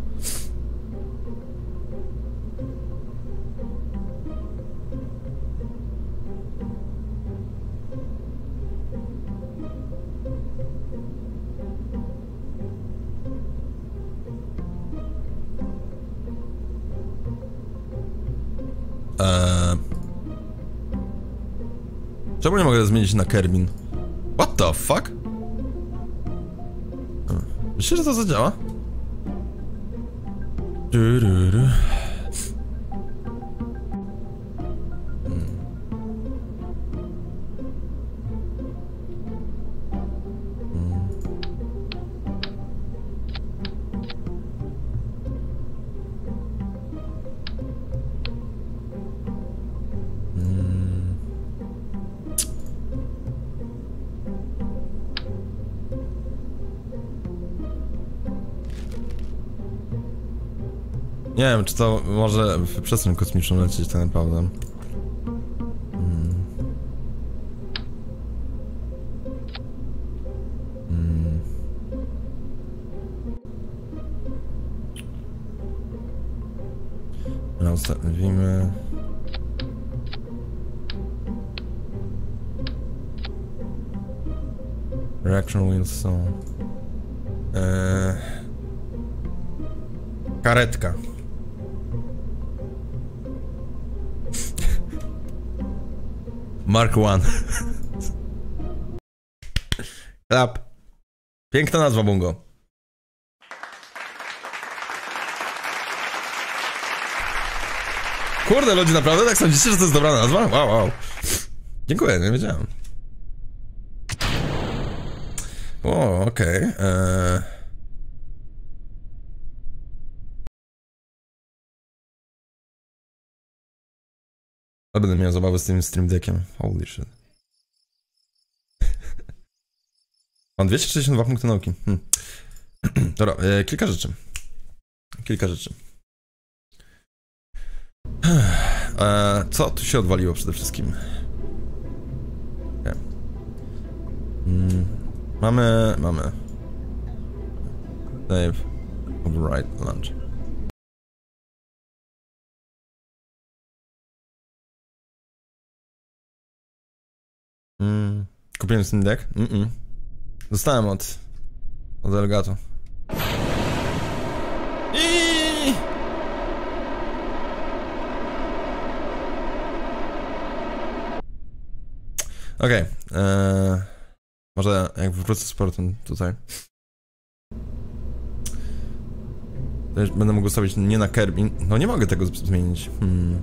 Eee... Czemu nie mogę zmienić na Kerbin? What the fuck? Myślisz, że to zadziała? Du, du, du. Nie wiem, czy to może w przestrzeń kosmiczną lecieć tak naprawdę. Hmm. Hmm. No, zostawimy. Reaction wheels są. Eee... Karetka. Mark One. Klap. Piękna nazwa, Bungo. Kurde, ludzie, naprawdę tak sądzicie, że to jest dobra nazwa? Wow, wow. Dziękuję, nie wiedziałem. O, okej. Okay. Eee... Ale będę miał zabawę z tym Stream Deckiem. Holy shit. Mam dwieście sześćdziesiąt dwa punkty nauki. Hmm. Dobra, e, kilka rzeczy. Kilka rzeczy. E, co tu się odwaliło przede wszystkim? Okay. Hmm. Mamy... mamy. Dave. Override lunch. Mm. Kupiłem Steam Deck? Mm -mm. Dostałem od... od Elgato. Iii! Okej. Okay. Eee, może jak wrócę z portem tutaj. To już będę mógł ustawić nie na Kirby. No nie mogę tego zmienić. Hmm.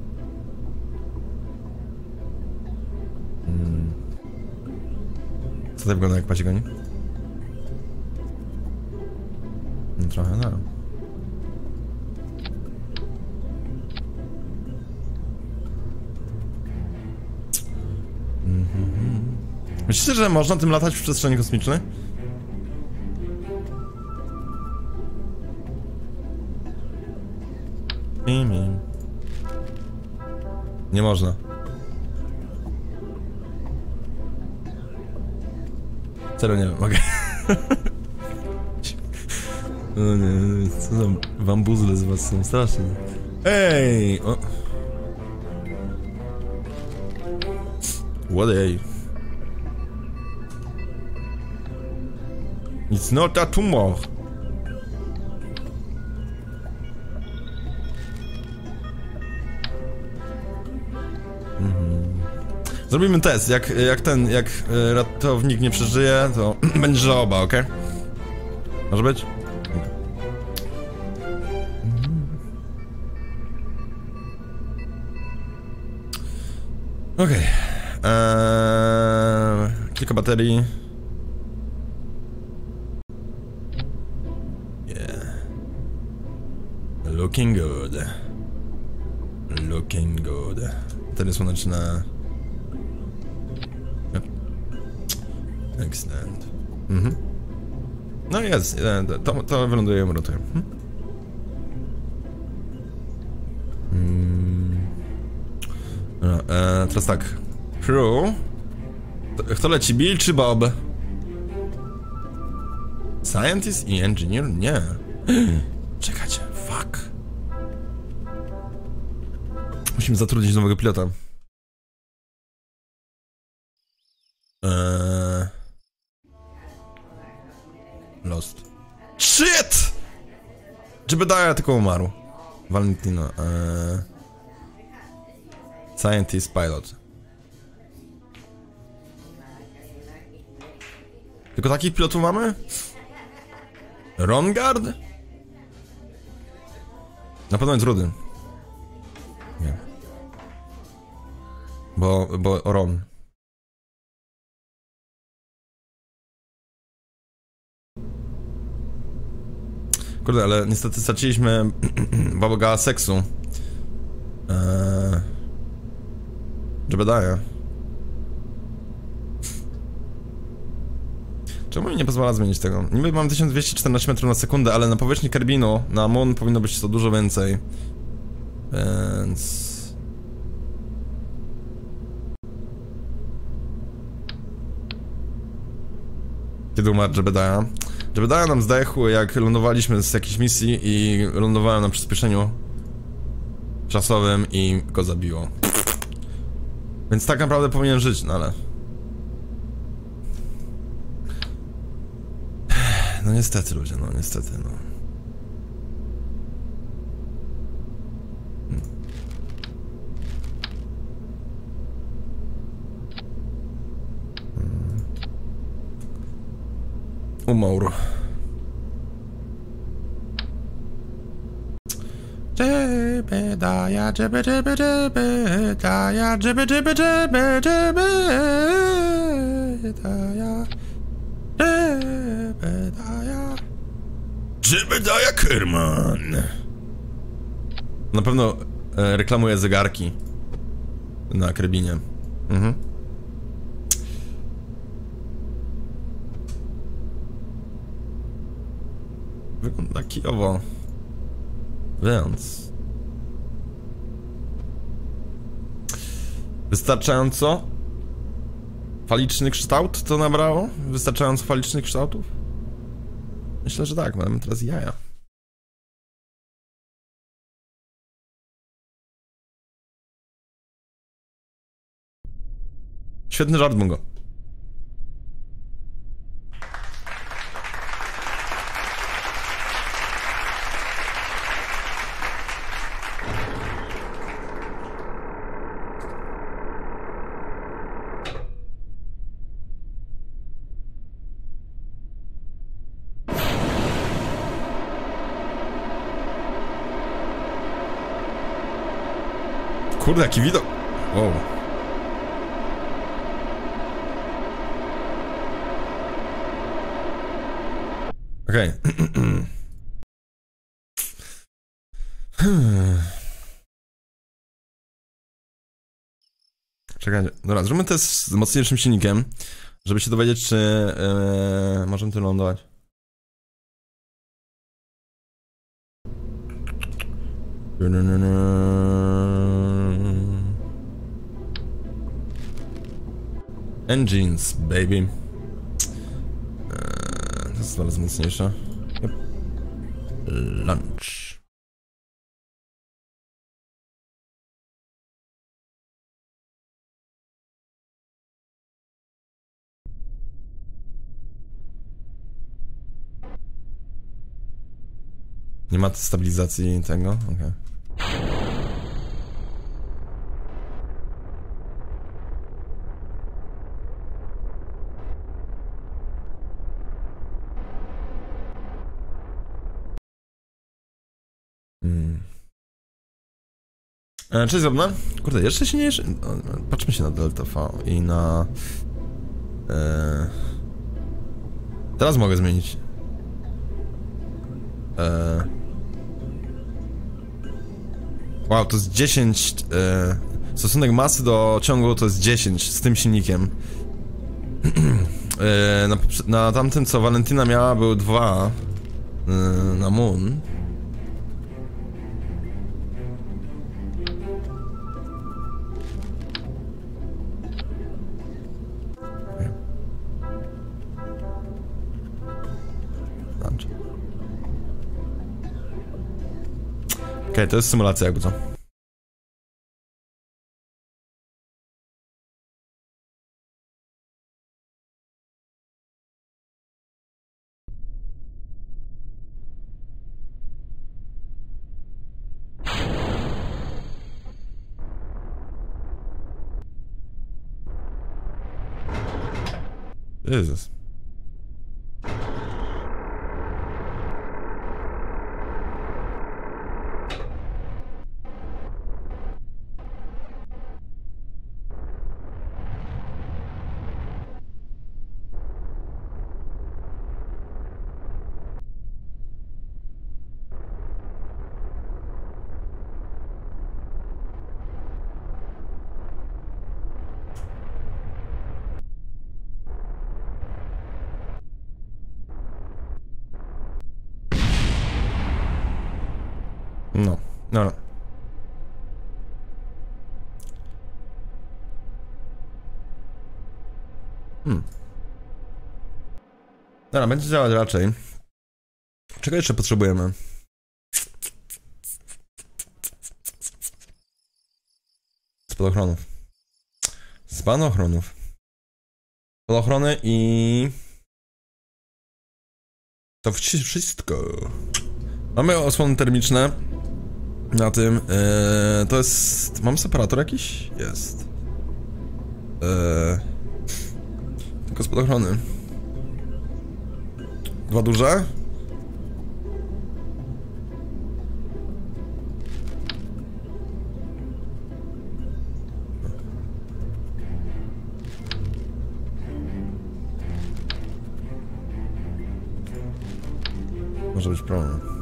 Hmm. Co to wygląda jak pacie goni? No trochę no. Mm-hmm. Myślicie, że można tym latać w przestrzeni kosmicznej? Mimi. Nie można. Serio nie wiem, okej. Okay. No nie, co za wambuzle z was są, strasznie. Ej! O. What ej? It's not a tumor. Mhm. Zrobimy test, jak, jak ten, jak ratownik nie przeżyje, to będzie żałoba, okej? Okay? Może być? Okej. Okay. Eee, kilka baterii. Yeah. Looking good. Looking good. Baterie słoneczne. Yep. Excellent. Mhm. No jest, to, to wyląduje i rotuje. Hmm? Hmm. No, e, teraz tak. Crew. Kto leci, Bill czy Bob? Scientist i engineer? Nie. Czekajcie, fuck. Musimy zatrudnić nowego pilota. Eee... Lost. Shit! Jebediah tylko umarł. Valentino. Eee... Scientist, pilot. Tylko takich pilotów mamy? Rongard? Na pewno jest rudy. Nie. Bo, bo Ron. Kurde, ale niestety straciliśmy baboga seksu. Eee... Jebediah. Czemu mi nie pozwala zmienić tego? Niby mam tysiąc dwieście czternaście metrów na sekundę, ale na powierzchni Kerbinu, na Moon powinno być to dużo więcej. Więc... Kiedy umarł Jebediah? Jebediah nam zdechł, jak lądowaliśmy z jakiejś misji i lądowałem na przyspieszeniu czasowym i go zabiło. Więc tak naprawdę powinien żyć, no ale... No niestety ludzie, no niestety, no. Hmm. Hmm. Umarł. Jebediah, jebe, jebe, Jebediah, jebe, jebe, jebe, Jebediah, Jebediah, Jebediah Kerman. Na pewno e, reklamuje zegarki na Kerbinie. Mhm. Wygląda kijowo. Więc... Wystarczająco Faliczny kształt to nabrało? Wystarczająco falicznych kształtów? Myślę, że tak, mamy teraz jaja. Świetny żart, Bungo. Kurde, jaki widok. Wow. Okej. Okay. Czekajcie. Dobra, zróbmy test z mocniejszym silnikiem, żeby się dowiedzieć, czy yy, możemy tu lądować. Engines, baby. Eee, to jest bardzo mocniejsze. Yep. Lunch. Nie ma stabilizacji tego? Okej. Okay. Hmm. E, cześć, Zobna. Kurde, jeszcze się nie... Patrzmy się na Delta V i na... E... Teraz mogę zmienić. E... Wow, to jest dziesięć... E... Stosunek masy do ciągu to jest dziesięć z tym silnikiem. e... na, na tamtym, co Valentina miała, były dwa. E... Na Moon. Okej, okay, to jest symulacja jakby co. Jezus. No, no, no. Hmm. Dobra, będzie działać raczej. Czego jeszcze potrzebujemy? Spadochronów. Spadochronów. Spadochrony i... To wszystko. Mamy osłony termiczne. Na tym, ee, to jest... Mam separator jakiś? Jest. Eee, tylko spadochrony. Dwa duże. Może być problem.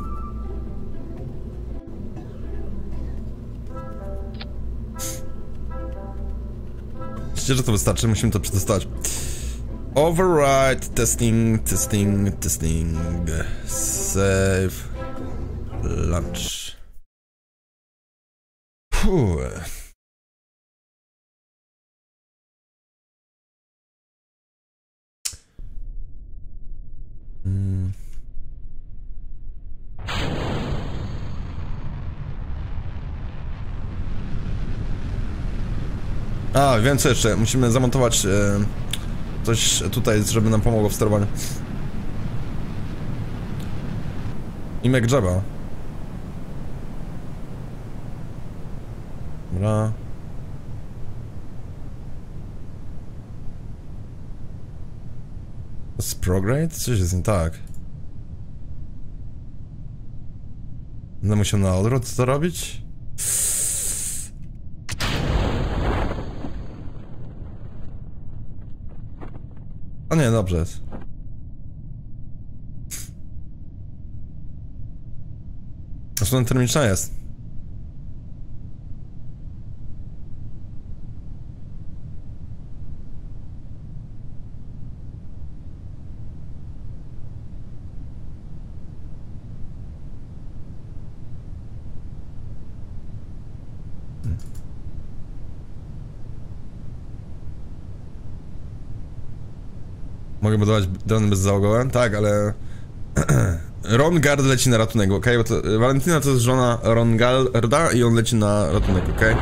Myślę, że to wystarczy, musimy to przetestować. Override, testing, testing, testing. Save. Launch. Puh. A, wiem co jeszcze. Musimy zamontować e, coś tutaj, żeby nam pomogło w sterowaniu. Imek Jabba. Dobra. To jest prograde? Coś jest nie tak. Będę musiał na odwrót to robić? A nie, dobrze jest. Zresztą termiczna jest. Mogę budować drony bezzałogowe? Tak, ale... Ron Gard leci na ratunek, okej? Bo to... Valentina to jest żona Ron Garda i on leci na ratunek, okej?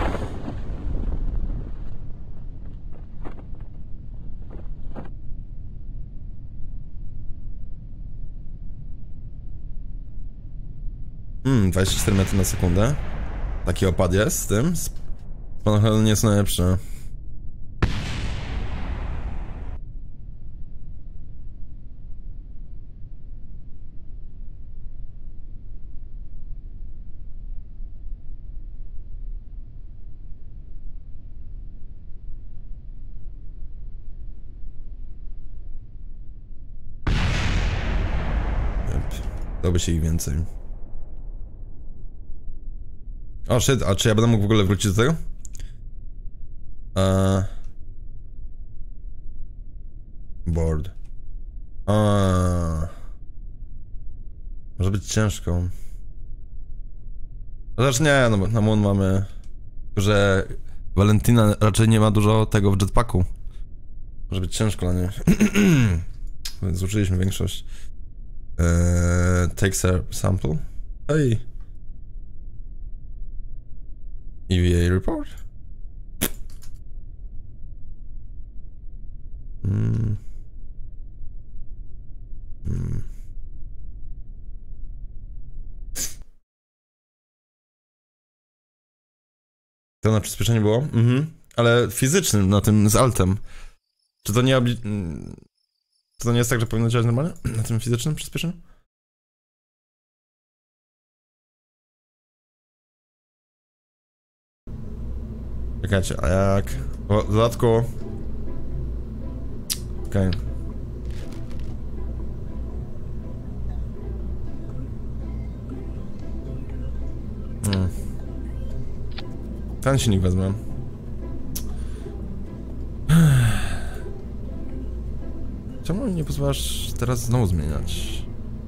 Hmm, dwadzieścia cztery metry na sekundę. Taki opad jest z tym. Spadochron nie jest najlepszy. Dałoby się ich więcej. O shit, a czy ja będę mógł w ogóle wrócić do tego? Eee... Board. Eee... Może być ciężko. Chociaż nie, no bo na Moon mamy... że Valentina raczej nie ma dużo tego w jetpacku. Może być ciężko dla niej. Więc uczyliśmy większość. Eee, takes a sample. Ej. E V A report? Hmm. Hmm. To na przyspieszenie było? Mhm. Ale fizycznym, na tym z altem. Czy to nie obli... Czy to nie jest tak, że powinno działać normalnie? Na tym fizycznym przyspieszeniu? Czekajcie, a jak... O, w dodatku... Okej. Okay. Hmm. Ten silnik wezmę. Czemu nie pozwalasz teraz znowu zmieniać?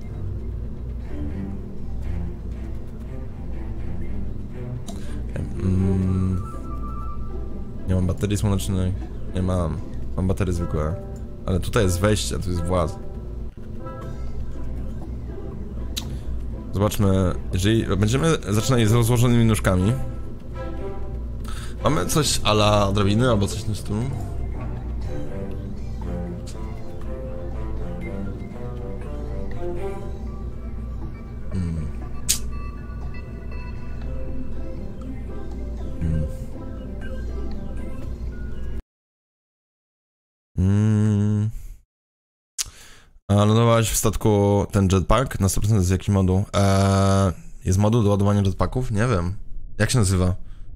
Mm. Nie mam baterii słonecznej. Nie mam. Mam baterie zwykłe. Ale tutaj jest wejście, tu jest właz. Zobaczmy, jeżeli będziemy zaczynali z rozłożonymi nóżkami. Mamy coś a la drabiny albo coś w tym stylu? Hmm. Hmm. Hmm. A lądować w statku ten jetpack? Na sto procent z jaki moduł? Eee, jest moduł do ładowania jetpacków? Nie wiem. Jak się nazywa?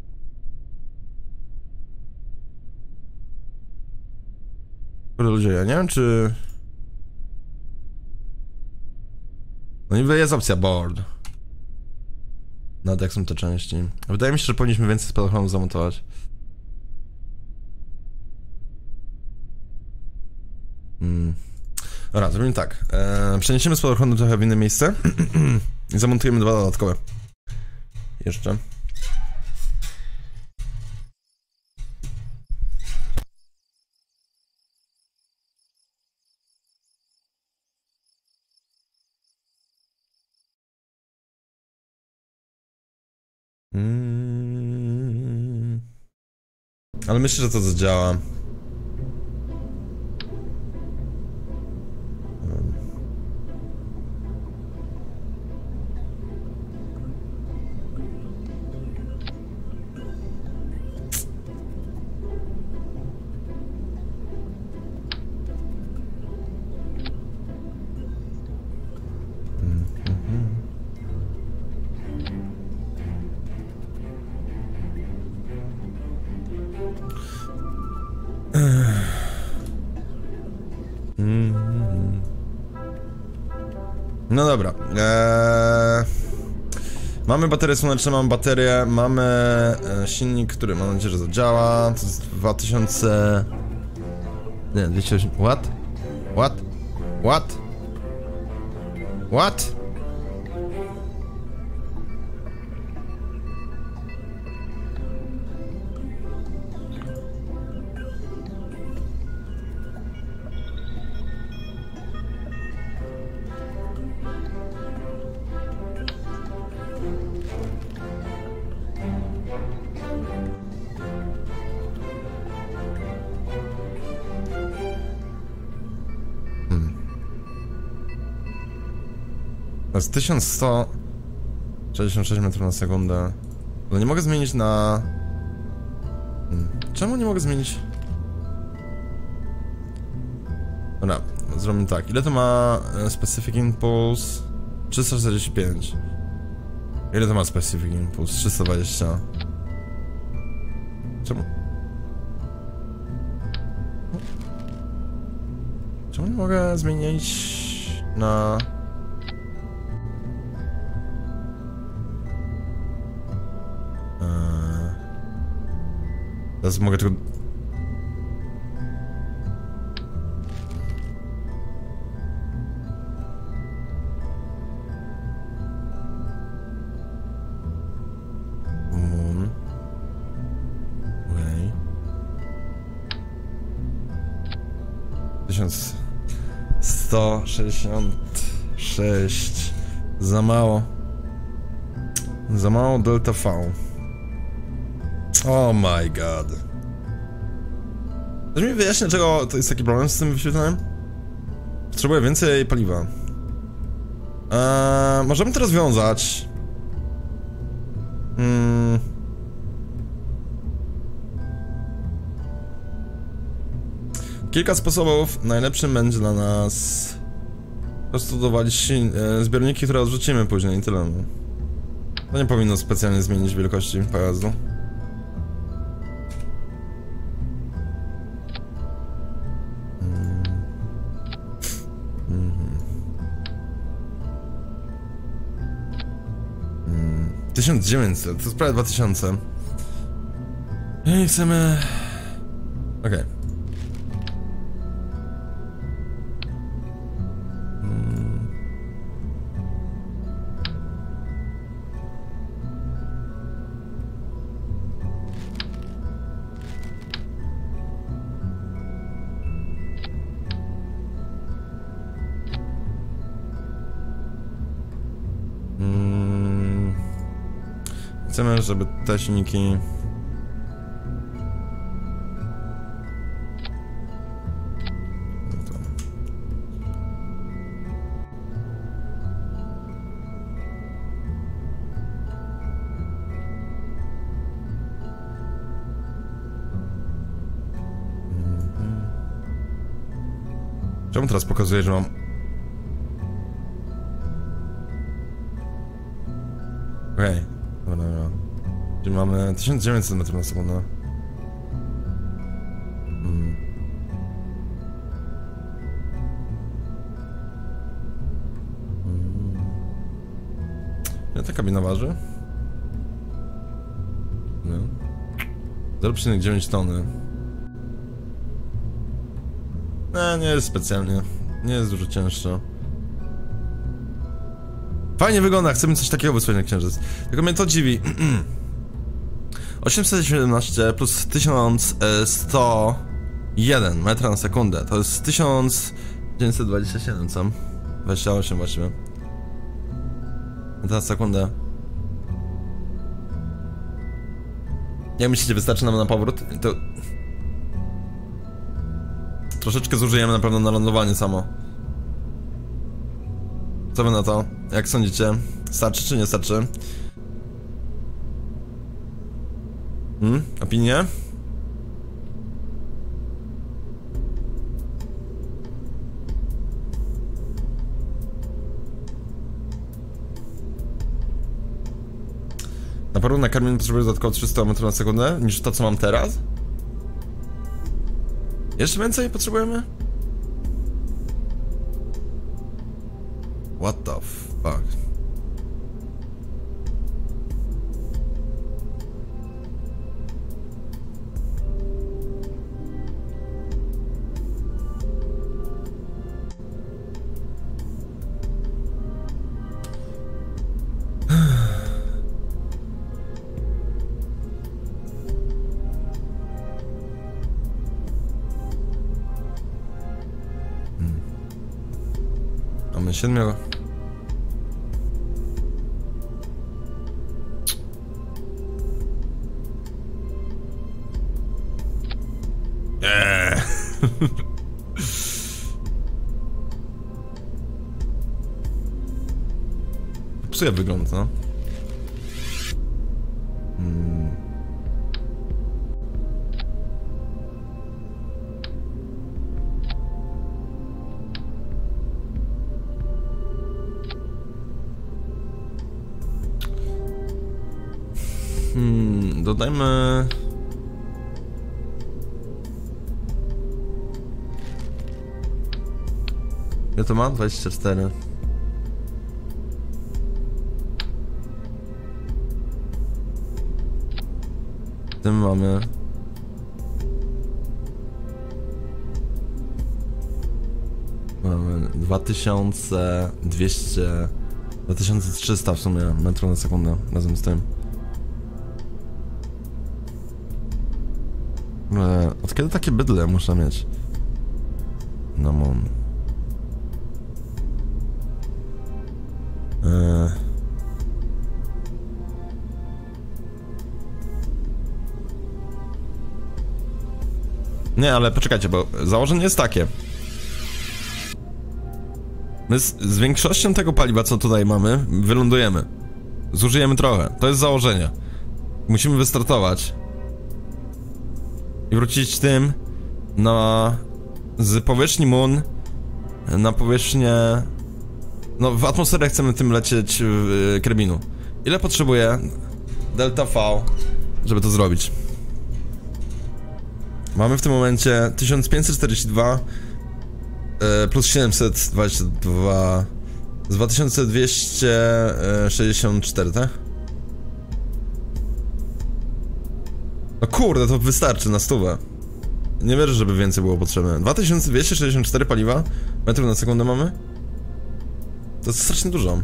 Kurde ludzie, ja nie wiem czy... No niby jest opcja board. Nawet jak są te części. Wydaje mi się, że powinniśmy więcej spadochronów zamontować. Hmm. Dobra, zrobimy tak. Eee, przeniesiemy spadochrony trochę w inne miejsce i zamontujemy dwa dodatkowe. Jeszcze. Hmm. Ale myślę, że to zadziała. No dobra. Eee, mamy baterię słoneczną, mamy baterię, mamy e, silnik, który mam nadzieję, że zadziała. To jest dwa tysiące... Nie, dwieście osiem... What? What? What? What? To jest tysiąc sto sześćdziesiąt sześć metrów na sekundę. No nie mogę zmienić na... Hmm. Czemu nie mogę zmienić? Dobra, zrobimy tak. Ile to ma Specific Impulse? trzysta czterdzieści pięć. Ile to ma Specific Impulse? trzysta dwadzieścia. Czemu? Czemu nie mogę zmienić na... Teraz mogę tylko... Moon. Way. tysiąc sto sześćdziesiąt sześć. Za mało. Za mało delta V. Oh my god. Ktoś mi wyjaśnia, dlaczego to jest taki problem z tym wyświetlaniem? Potrzebuję więcej paliwa. Eee, możemy to rozwiązać. Hmm. Kilka sposobów. Najlepszym będzie dla nas po prostu dowalić e, zbiorniki, które odrzucimy później i tyle. To nie powinno specjalnie zmienić wielkości pojazdu. tysiąc dziewięćset, to jest prawie dwa tysiące. I chcemy... Okej. Okay. Hmm. Hmm. Chcemy, żeby te silniki... No to... Mhm. Czemu teraz pokazuję, że mam... Okej. Okay. Dobra, dobra. Czyli mamy tysiąc dziewięćset metrów na sekundę. Hmm. Hmm. Ile ta kabina waży? No. zero przecinek dziewięć tony. Nie, nie jest specjalnie. Nie jest dużo cięższa. Fajnie wygląda, chcemy coś takiego wysłać na księżyc. Tylko mnie to dziwi. osiemset siedemnaście plus tysiąc sto jeden metra na sekundę. To jest tysiąc dziewięćset dwadzieścia siedem, co? dwadzieścia osiem właściwie. Metra na sekundę. Jak myślicie, wystarczy nam na powrót? To... Troszeczkę zużyjemy na pewno na lądowanie samo. Co wy na to? Jak sądzicie? Starczy czy nie starczy? Hmm? Opinie? Na pewno na karmieniu potrzebuję dodatkowo trzysta metrów na sekundę niż to, co mam teraz? Jeszcze więcej potrzebujemy? What the fuck? Mamy siedmioro. Eee. Psuje wygląd, no. Hmm. Hmm, dodajmy... Ja to mam? dwadzieścia cztery. Tym mamy... Mamy dwa tysiące dwieście... dwa tysiące trzysta w sumie metrów na sekundę razem z tym. Ale od kiedy takie bydle muszę mieć? No mam. Eee. Nie, ale poczekajcie, bo założenie jest takie. My z, z większością tego paliwa, co tutaj mamy, wylądujemy. Zużyjemy trochę. To jest założenie. Musimy wystartować i wrócić tym na... z powierzchni Moon na powierzchnię... No, w atmosferę chcemy tym lecieć w yy, Kerbinu. Ile potrzebuję delta V, żeby to zrobić? Mamy w tym momencie tysiąc pięćset czterdzieści dwa yy, plus siedemset dwadzieścia dwa z dwa tysiące dwieście sześćdziesiąt cztery, tak? No kurde, to wystarczy na stówę. Nie wierzę, żeby więcej było potrzebne. dwa tysiące dwieście sześćdziesiąt cztery paliwa metrów na sekundę mamy? To jest strasznie dużo.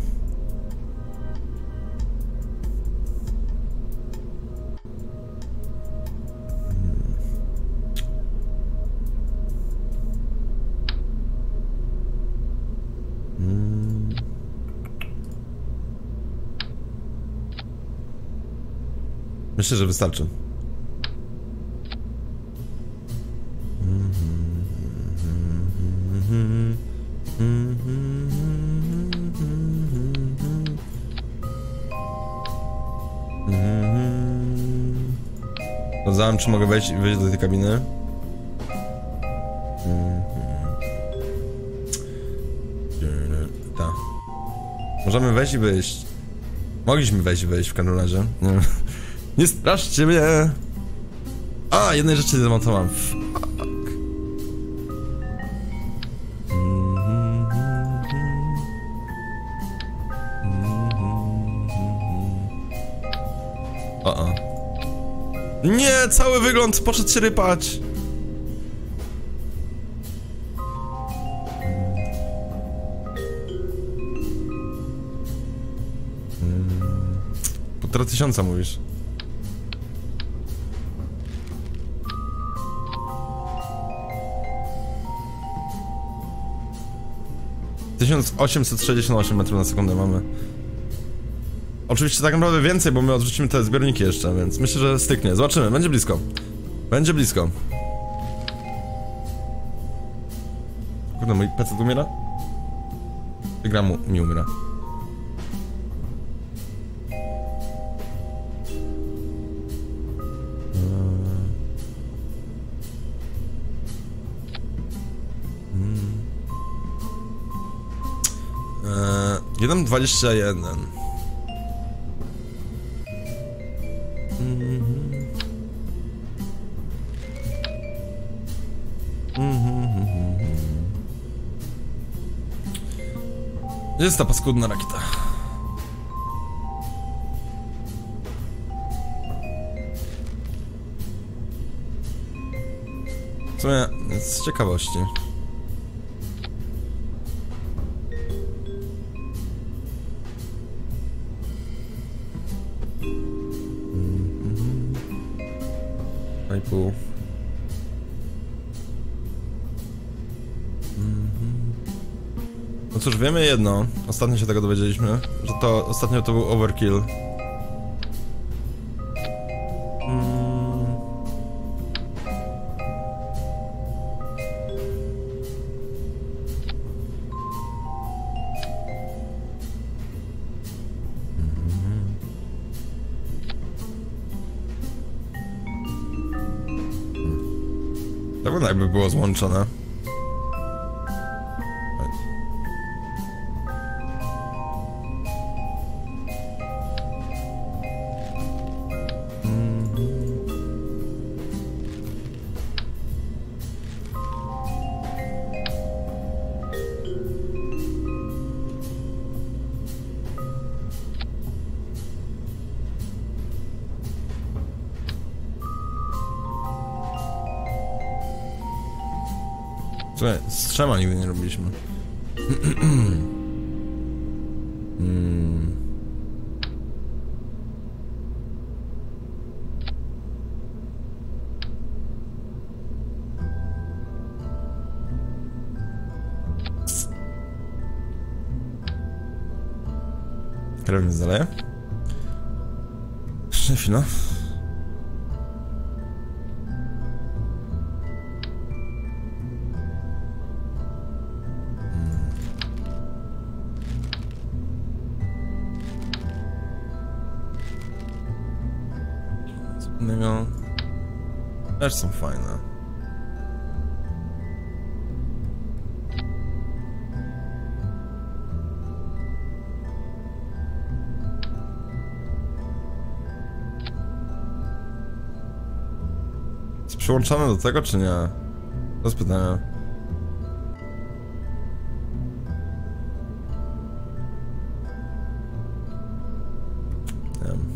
Hmm. Myślę, że wystarczy. Sprawdzałem, czy mogę wejść, wejść do tej kabiny. Tak. Możemy wejść i wyjść. Mogliśmy wejść i wyjść w każdym razie. Nie, nie straszcie mnie! A, jednej rzeczy nie zamontowałem. Fuck. O, o. Nie, cały wygląd poszedł się rypać. Półtora tysiąca mówisz. tysiąc osiemset sześćdziesiąt osiem metrów na sekundę mamy. Oczywiście tak naprawdę więcej, bo my odrzucimy te zbiorniki jeszcze, więc myślę, że styknie. Zobaczymy, będzie blisko. Będzie blisko. Kurde, mój P C umiera? Gra mu mi umiera. jeden dwadzieścia jeden. Gdzie jest ta paskudna rakieta? W sumie, z ciekawości. I pół. No cóż, wiemy jedno. Ostatnio się tego dowiedzieliśmy, że to ostatnio to był overkill. Hmm. Tak wygląda, jakby było złączone. Słuchaj, z trzema nigdy nie robiliśmy. hmm. Krew mnie zaleje? Jeszcze chwila. Innego też są fajne. Jest przyłączone do tego, czy nie? To jest pytanie. Nie wiem.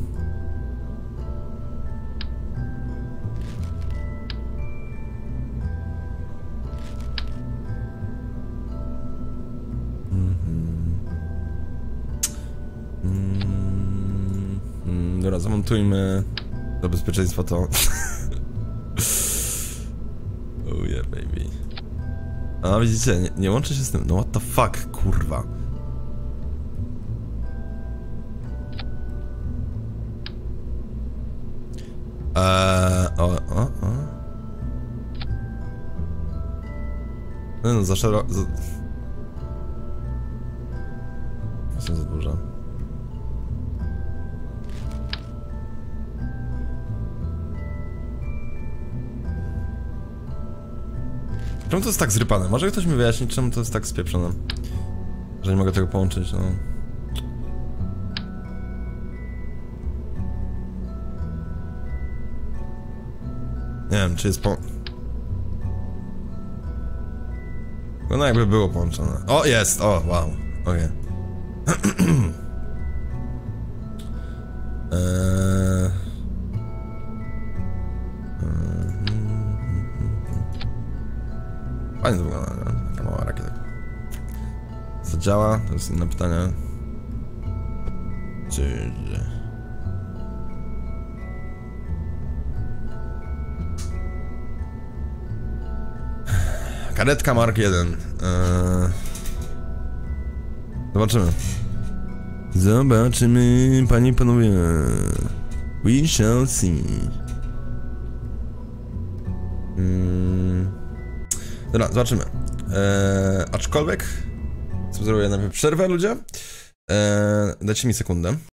Dobra, zamontujmy do bezpieczeństwa to. Oh yeah, baby. A widzicie, nie, nie łączy się z tym. No what the fuck, kurwa. Eee, o, o, o. No, no za szeroko. Za... Jestem za duża. Czemu to jest tak zrypane? Może ktoś mi wyjaśni, czemu to jest tak spieprzone? Że nie mogę tego połączyć, no. Nie wiem, czy jest po... No jakby było połączone. O, jest! O, wow. Okej. Okay. eee... Fajnie to wygląda, nie? Taka mała rakieta. Co działa? To jest inne pytanie. Czy... Karetka Mark jeden. Eee... Zobaczymy. Zobaczymy, panie i panowie. We shall see. Hmm. Dobra, zobaczymy. Eee, aczkolwiek... Zrobię najpierw przerwę, ludzie. Eee, dajcie mi sekundę.